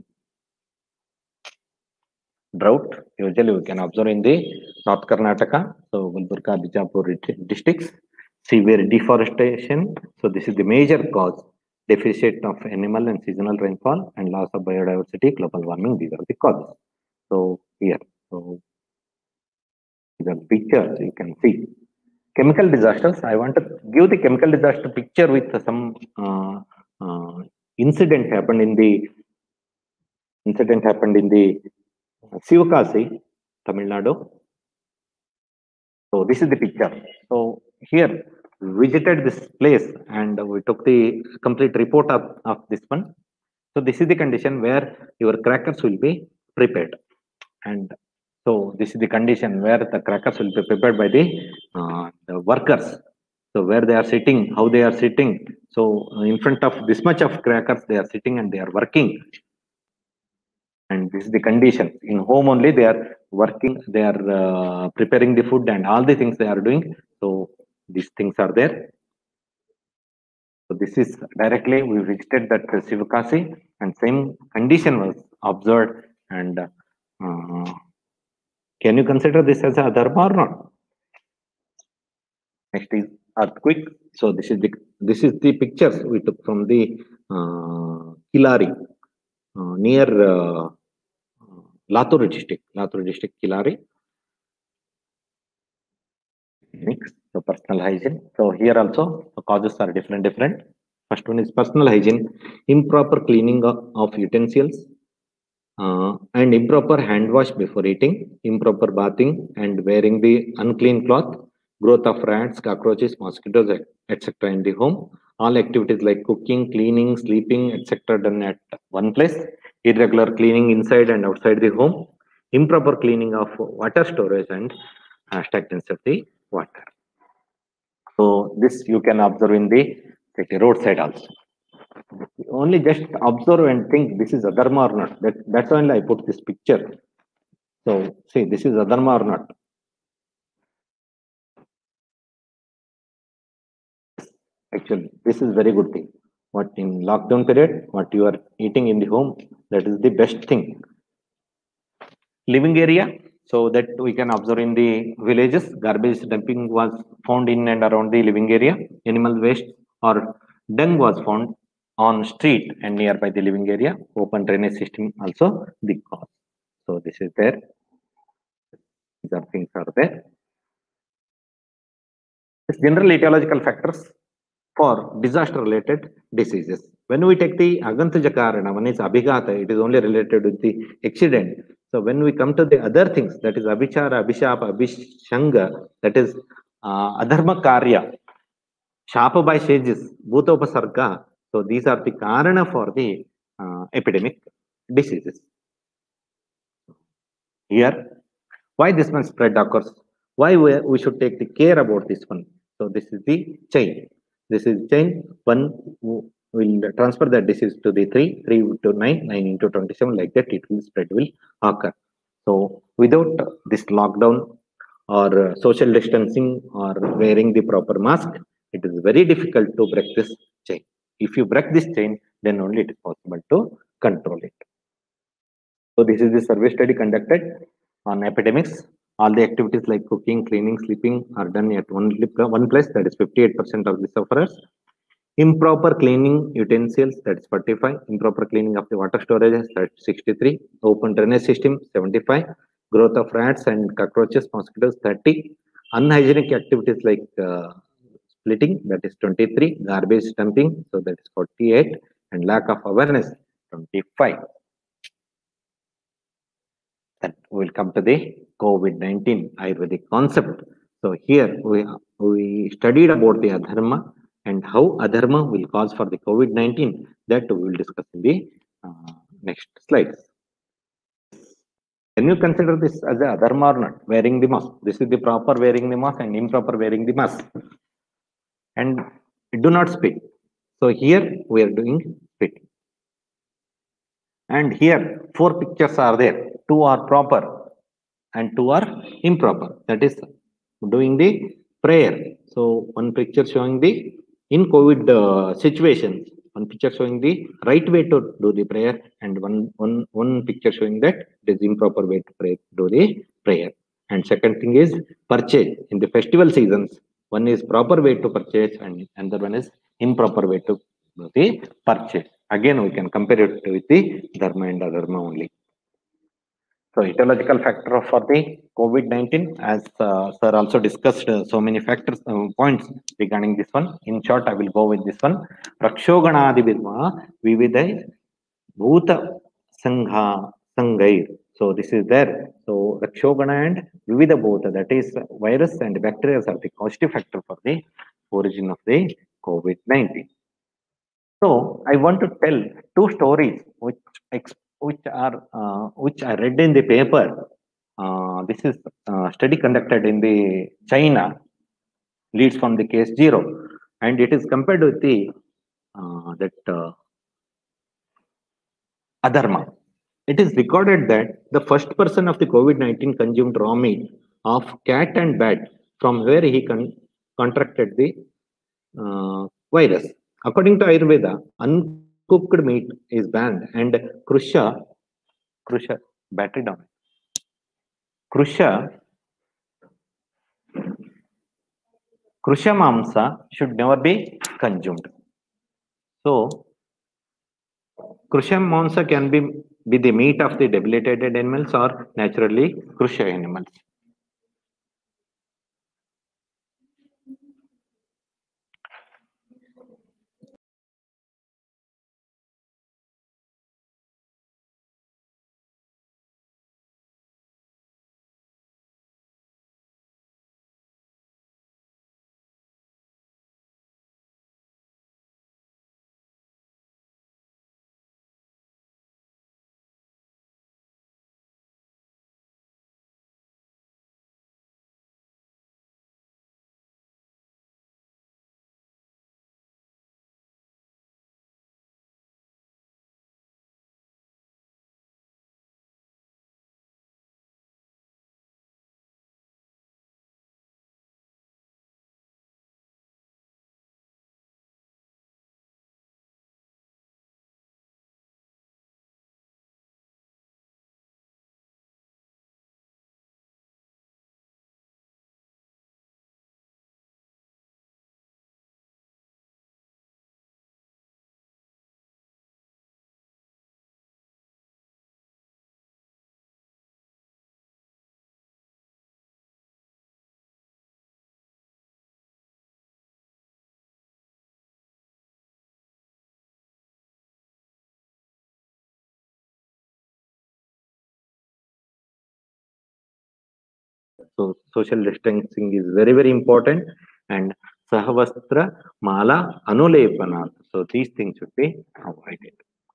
Drought, usually we can observe in the North Karnataka, so Gulbarga, Bijapur districts. Severe deforestation, so this is the major cause. Deficit of animal and seasonal rainfall and loss of biodiversity, global warming, these are the causes. So here, so The pictures you can see. Chemical disasters. I want to give the chemical disaster picture with some uh, uh, incident happened in the incident happened in the Sivakasi, Tamil Nadu. So this is the picture. So here we visited this place and we took the complete report of, of this one. So this is the condition where your crackers will be prepared. And so this is the condition where the crackers will be prepared by the, uh, the workers. So where they are sitting, how they are sitting. So in front of this much of crackers, they are sitting and they are working. And this is the condition. In home only, they are working, they are uh, preparing the food and all the things they are doing. So these things are there. So this is directly, we visited that Sivakasi and same condition was observed. And uh, can you consider this as a dharma or not? Next is earthquake. So this is the this is the pictures we took from the uh, Kilari uh, near uh, Latur district, Latur district Kilari. Next, so personal hygiene. So here also the causes are different, different. First one is personal hygiene, improper cleaning of, of utensils uh, and improper hand wash before eating, improper bathing and wearing the unclean cloth, growth of rats, cockroaches, mosquitoes, et cetera in the home. All activities like cooking, cleaning, sleeping, et cetera done at one place. Irregular cleaning inside and outside the home. Improper cleaning of water storage and uh, stagnancy of the water. So this you can observe in the like, roadside also. Only just observe and think this is adharma or not. That, that's why I put this picture. So see, this is adharma or not. Actually, this is very good thing. What in lockdown period, what you are eating in the home, that is the best thing. Living area, so that we can observe in the villages, garbage dumping was found in and around the living area. Animal waste or dung was found on street and nearby the living area. Open drainage system also the cause. So this is there. These are things are there. General etiological factors for disaster related diseases. When we take the Aganthaja Karana, one is Abhigata, it is only related with the accident. So when we come to the other things, that is Abhichara, Abhishapa, Abhishanga, that is uh, Adharma Karya, Shapa by sages, Bhutopasarga. So these are the Karana for the uh, epidemic diseases. Here, why this one spread occurs? Why we, we should take the care about this one? So this is the chain. This is chain. One will transfer that disease to the three, three to nine, nine into twenty-seven, like that it will spread will occur. So without this lockdown or social distancing or wearing the proper mask, it is very difficult to break this chain. If you break this chain, then only it is possible to control it. So this is the survey study conducted on epidemics. All the activities like cooking, cleaning, sleeping are done at one, one place, that is fifty-eight percent of the sufferers. Improper cleaning utensils, that's forty-five. Improper cleaning of the water storage, that's sixty-three. Open drainage system, seventy-five. Growth of rats and cockroaches, mosquitoes, thirty. Unhygienic activities like uh, splitting, that is twenty-three. Garbage dumping, so that is forty-eight. And lack of awareness, twenty-five. Then we will come to the COVID nineteen Ayurvedic concept. So here we, we studied about the adharma and how adharma will cause for the COVID nineteen. That we will discuss in the uh, next slides. Can you consider this as a adharma or not? Wearing the mask. This is the proper wearing the mask and improper wearing the mask. And do not spit. So here we are doing spit. And here four pictures are there. Two are proper and two are improper. That is doing the prayer. So one picture showing the in COVID uh, situations, one picture showing the right way to do the prayer, and one one one picture showing that it is improper way to pray, do the prayer. And second thing is purchase in the festival seasons. One is proper way to purchase and another one is improper way to do the purchase. Again, we can compare it with the dharma and adharma only. So etiological factor for the COVID nineteen, as uh, sir also discussed uh, so many factors, uh, points regarding this one. In short, I will go with this one. Rakshoganadi Vidma Vividai Bhuta Sangha Sangair. So this is there. So Rakshogana and Vivida Bhuta, that is virus and bacteria are the causative factor for the origin of the COVID nineteen. So I want to tell two stories which which are uh, which I read in the paper. Uh, this is a study conducted in the China, leads from the case zero, and it is compared with the uh, that uh, Adharma. It is recorded that the first person of the COVID nineteen consumed raw meat of cat and bat, from where he con contracted the uh, virus. According to Ayurveda, uncooked meat is banned, and krusha, krusha, battery down. Krusha, krusha mamsa should never be consumed. So, krusha mamsa can be, be the meat of the debilitated animals or naturally krusha animals. So social distancing is very, very important, and sahavastra mala anulepana. So these things should be avoided.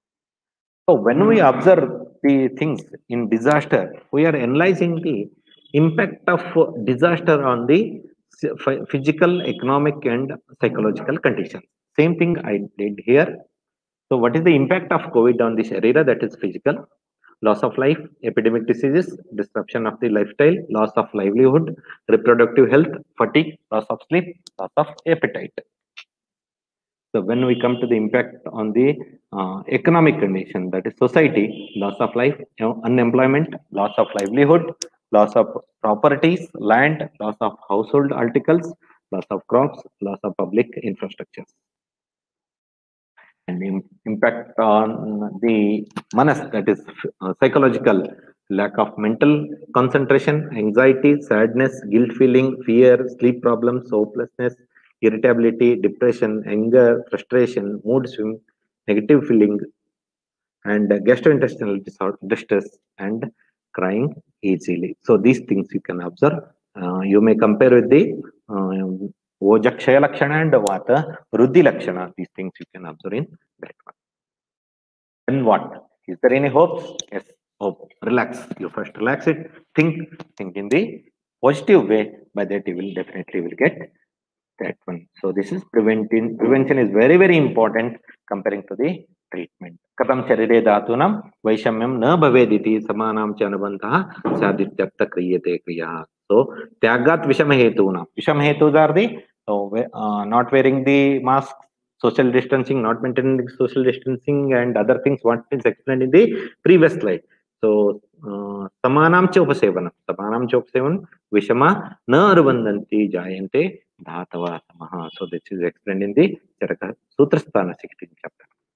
So when we observe the things in disaster, we are analyzing the impact of disaster on the physical, economic, and psychological conditions. Same thing I did here. So what is the impact of COVID on this area? That is physical, loss of life, epidemic diseases, disruption of the lifestyle, loss of livelihood, reproductive health, fatigue, loss of sleep, loss of appetite. So when we come to the impact on the uh, economic condition, that is society, loss of life, you know, unemployment, loss of livelihood, loss of properties, land, loss of household articles, loss of crops, loss of public infrastructures. And the impact on the manas, that is uh, psychological, lack of mental concentration, anxiety, sadness, guilt feeling, fear, sleep problems, hopelessness, irritability, depression, anger, frustration, mood swing, negative feeling, and gastrointestinal distress, and crying easily. So these things you can observe. Uh, you may compare with the uh, Ojakshaya Lakshana and Vata Ruddhi Lakshana. These things you can observe in that one. Then what? Is there any hopes? Yes, hope. Relax. You first relax it. Think, think in the positive way. By that you will definitely will get that one. So this is preventing. Prevention is very, very important comparing to the treatment. Katam charire dhatunam vaishamyam na bhavediti samanam chanabantah sadhityartha kriyate kriya. So tyagat visham hetunam. Visham hetus are the so uh, not wearing the mask, social distancing, not maintaining social distancing, and other things what is explained in the previous slide. So samanam chopasevanam. Samanam chopasevanam vishama na arvandanti jayante dhatava samaha. So this is explained in the Charaka Sutrasthana sixteenth chapter.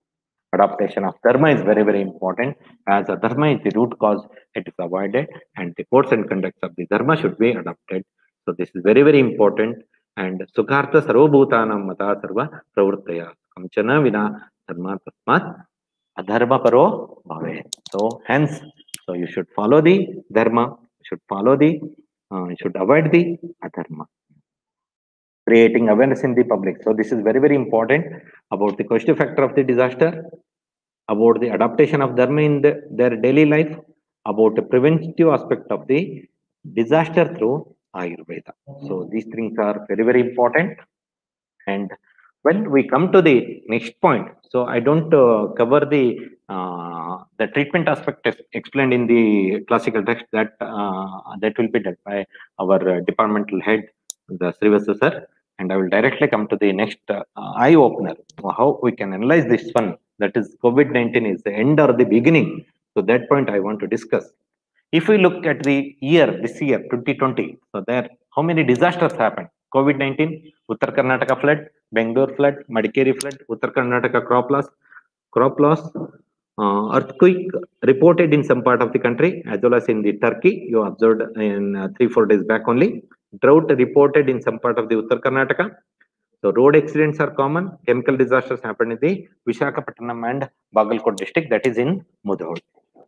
Adaptation of dharma is very, very important, as adharma is the root cause, it is avoided, and the course and conducts of the dharma should be adopted. So this is very, very important. And Sukhartha sarvabhutanam mata sarva pravrittaya kamchana vina dharma tasmat adharma paro bhave. So hence, so you should follow the dharma, you should follow the, uh, you should avoid the adharma. Creating awareness in the public. So this is very, very important about the causative factor of the disaster, about the adaptation of dharma in the, their daily life, about the preventive aspect of the disaster through Ayurveda. So these things are very, very important. And when we come to the next point, so I don't uh, cover the uh, the treatment aspect explained in the classical text, that uh, that will be done by our uh, departmental head, the Srivastava sir, and I will directly come to the next uh, eye opener, how we can analyze this one, that is COVID nineteen is the end or the beginning. So that point I want to discuss. If we look at the year, this year, twenty twenty, so there, how many disasters happened? COVID nineteen, Uttar Karnataka flood, Bangalore flood, Madikeri flood, Uttar Karnataka crop loss, crop loss, uh, earthquake reported in some part of the country, as well as in the Turkey, you observed in uh, three, four days back only. Drought reported in some part of the Uttar Karnataka. So road accidents are common. Chemical disasters happened in the Visakhapatnam and Bagalkot district, that is in Mudhol.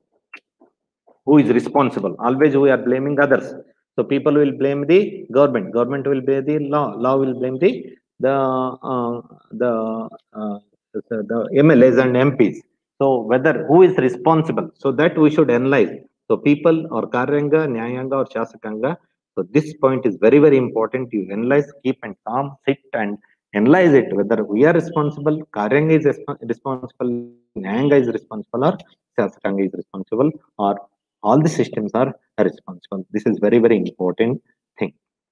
Who is responsible? Always we are blaming others. So people will blame the government. Government will blame the law. Law will blame the the uh, the, uh, the the M L As and M Ps. So whether who is responsible? So that we should analyze. So people or Karyanga, Nyayanga or Shasakanga. So this point is very, very important. You analyze, keep and calm, sit and analyze it. Whether we are responsible, Karyanga is responsible, Nyayanga is responsible, or Shasakanga is responsible, or all the systems are responsible. This is very, very important thing.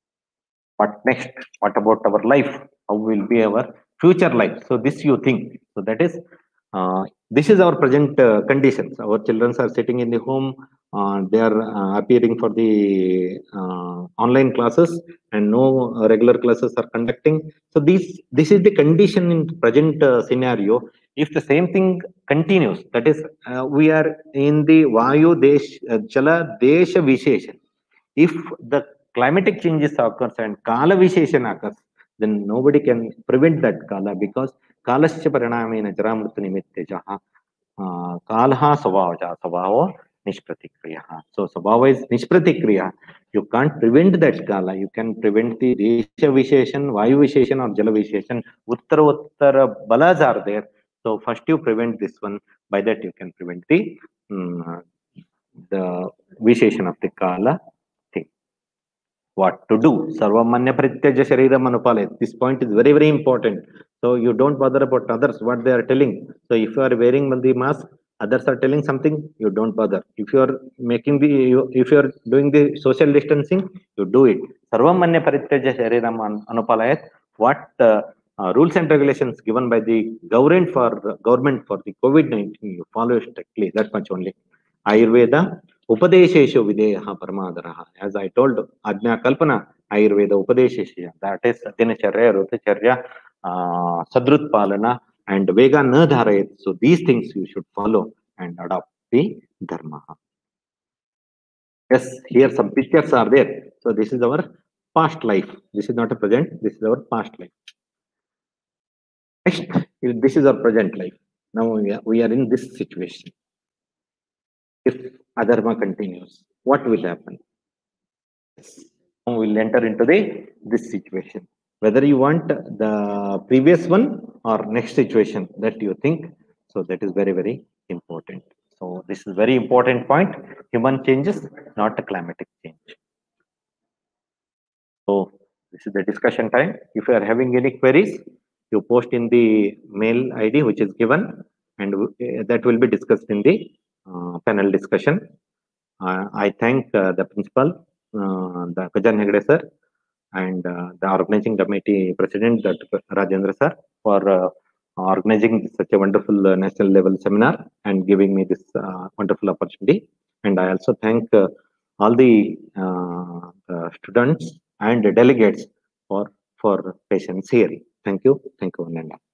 What next? What about our life? How will be our future life? So this you think. So that is, uh, this is our present uh, conditions. Our children are sitting in the home. Uh, they are uh, appearing for the uh, online classes, and no uh, regular classes are conducting. So this this is the condition in present uh, scenario. If the same thing continues, that is, uh, we are in the Vayu Desh, uh, Chala Desha Visheshan. If the climatic changes occurs and Kala Visheshan occurs, then nobody can prevent that Kala, because Kalasya Paranamena Jaramurta Nimittejaha Kalaha Savavaja Savavo Nishpratikriya. So Savava is Nishpratikriya. You can't prevent that Kala. You can prevent the Desha Visheshan, Vayu Visheshan or Jala Visheshan. Uttara Uttara Balas are there. So first you prevent this one. By that you can prevent the um, the Visheshan of the Kala thing. What to do? Sarvamanya Prityaja Shariram Anupalayat. This point is very, very important. So you don't bother about others, what they are telling. So if you are wearing the mask, others are telling something, you don't bother. If you are making the, you, if you are doing the social distancing, you do it. Sarvamanya Prityaja Shariram Anupalayat. What uh, uh, rules and regulations given by the government for uh, government for the COVID nineteen, you follow strictly. That much only. Ayurveda. Upadeshesho videha paramadaraha. As I told, Ajna Kalpana, Ayurveda Upadeshesha. That is Dinacharya, Rutacharya, uh, Sadrut Palana, and Vega na dharayat. So these things you should follow and adopt the Dharma. Yes, here some pictures are there. So this is our past life. This is not a present, this is our past life. Next, this is our present life. Now we are, we are in this situation. If adharma continues, what will happen? We will enter into the this situation. Whether you want the previous one or next situation that you think, so that is very, very important. So this is very important point. Human changes, not a climatic change. So this is the discussion time. If you are having any queries, you post in the mail I D which is given, and that will be discussed in the uh, panel discussion. Uh, I thank uh, the principal, uh, the Gajan Hegde sir, and uh, the organizing committee president, Doctor Rajendra sir, for uh, organizing such a wonderful uh, national level seminar and giving me this uh, wonderful opportunity. And I also thank uh, all the, uh, the students and the delegates for for patience here. Thank you. Thank you, Nanda.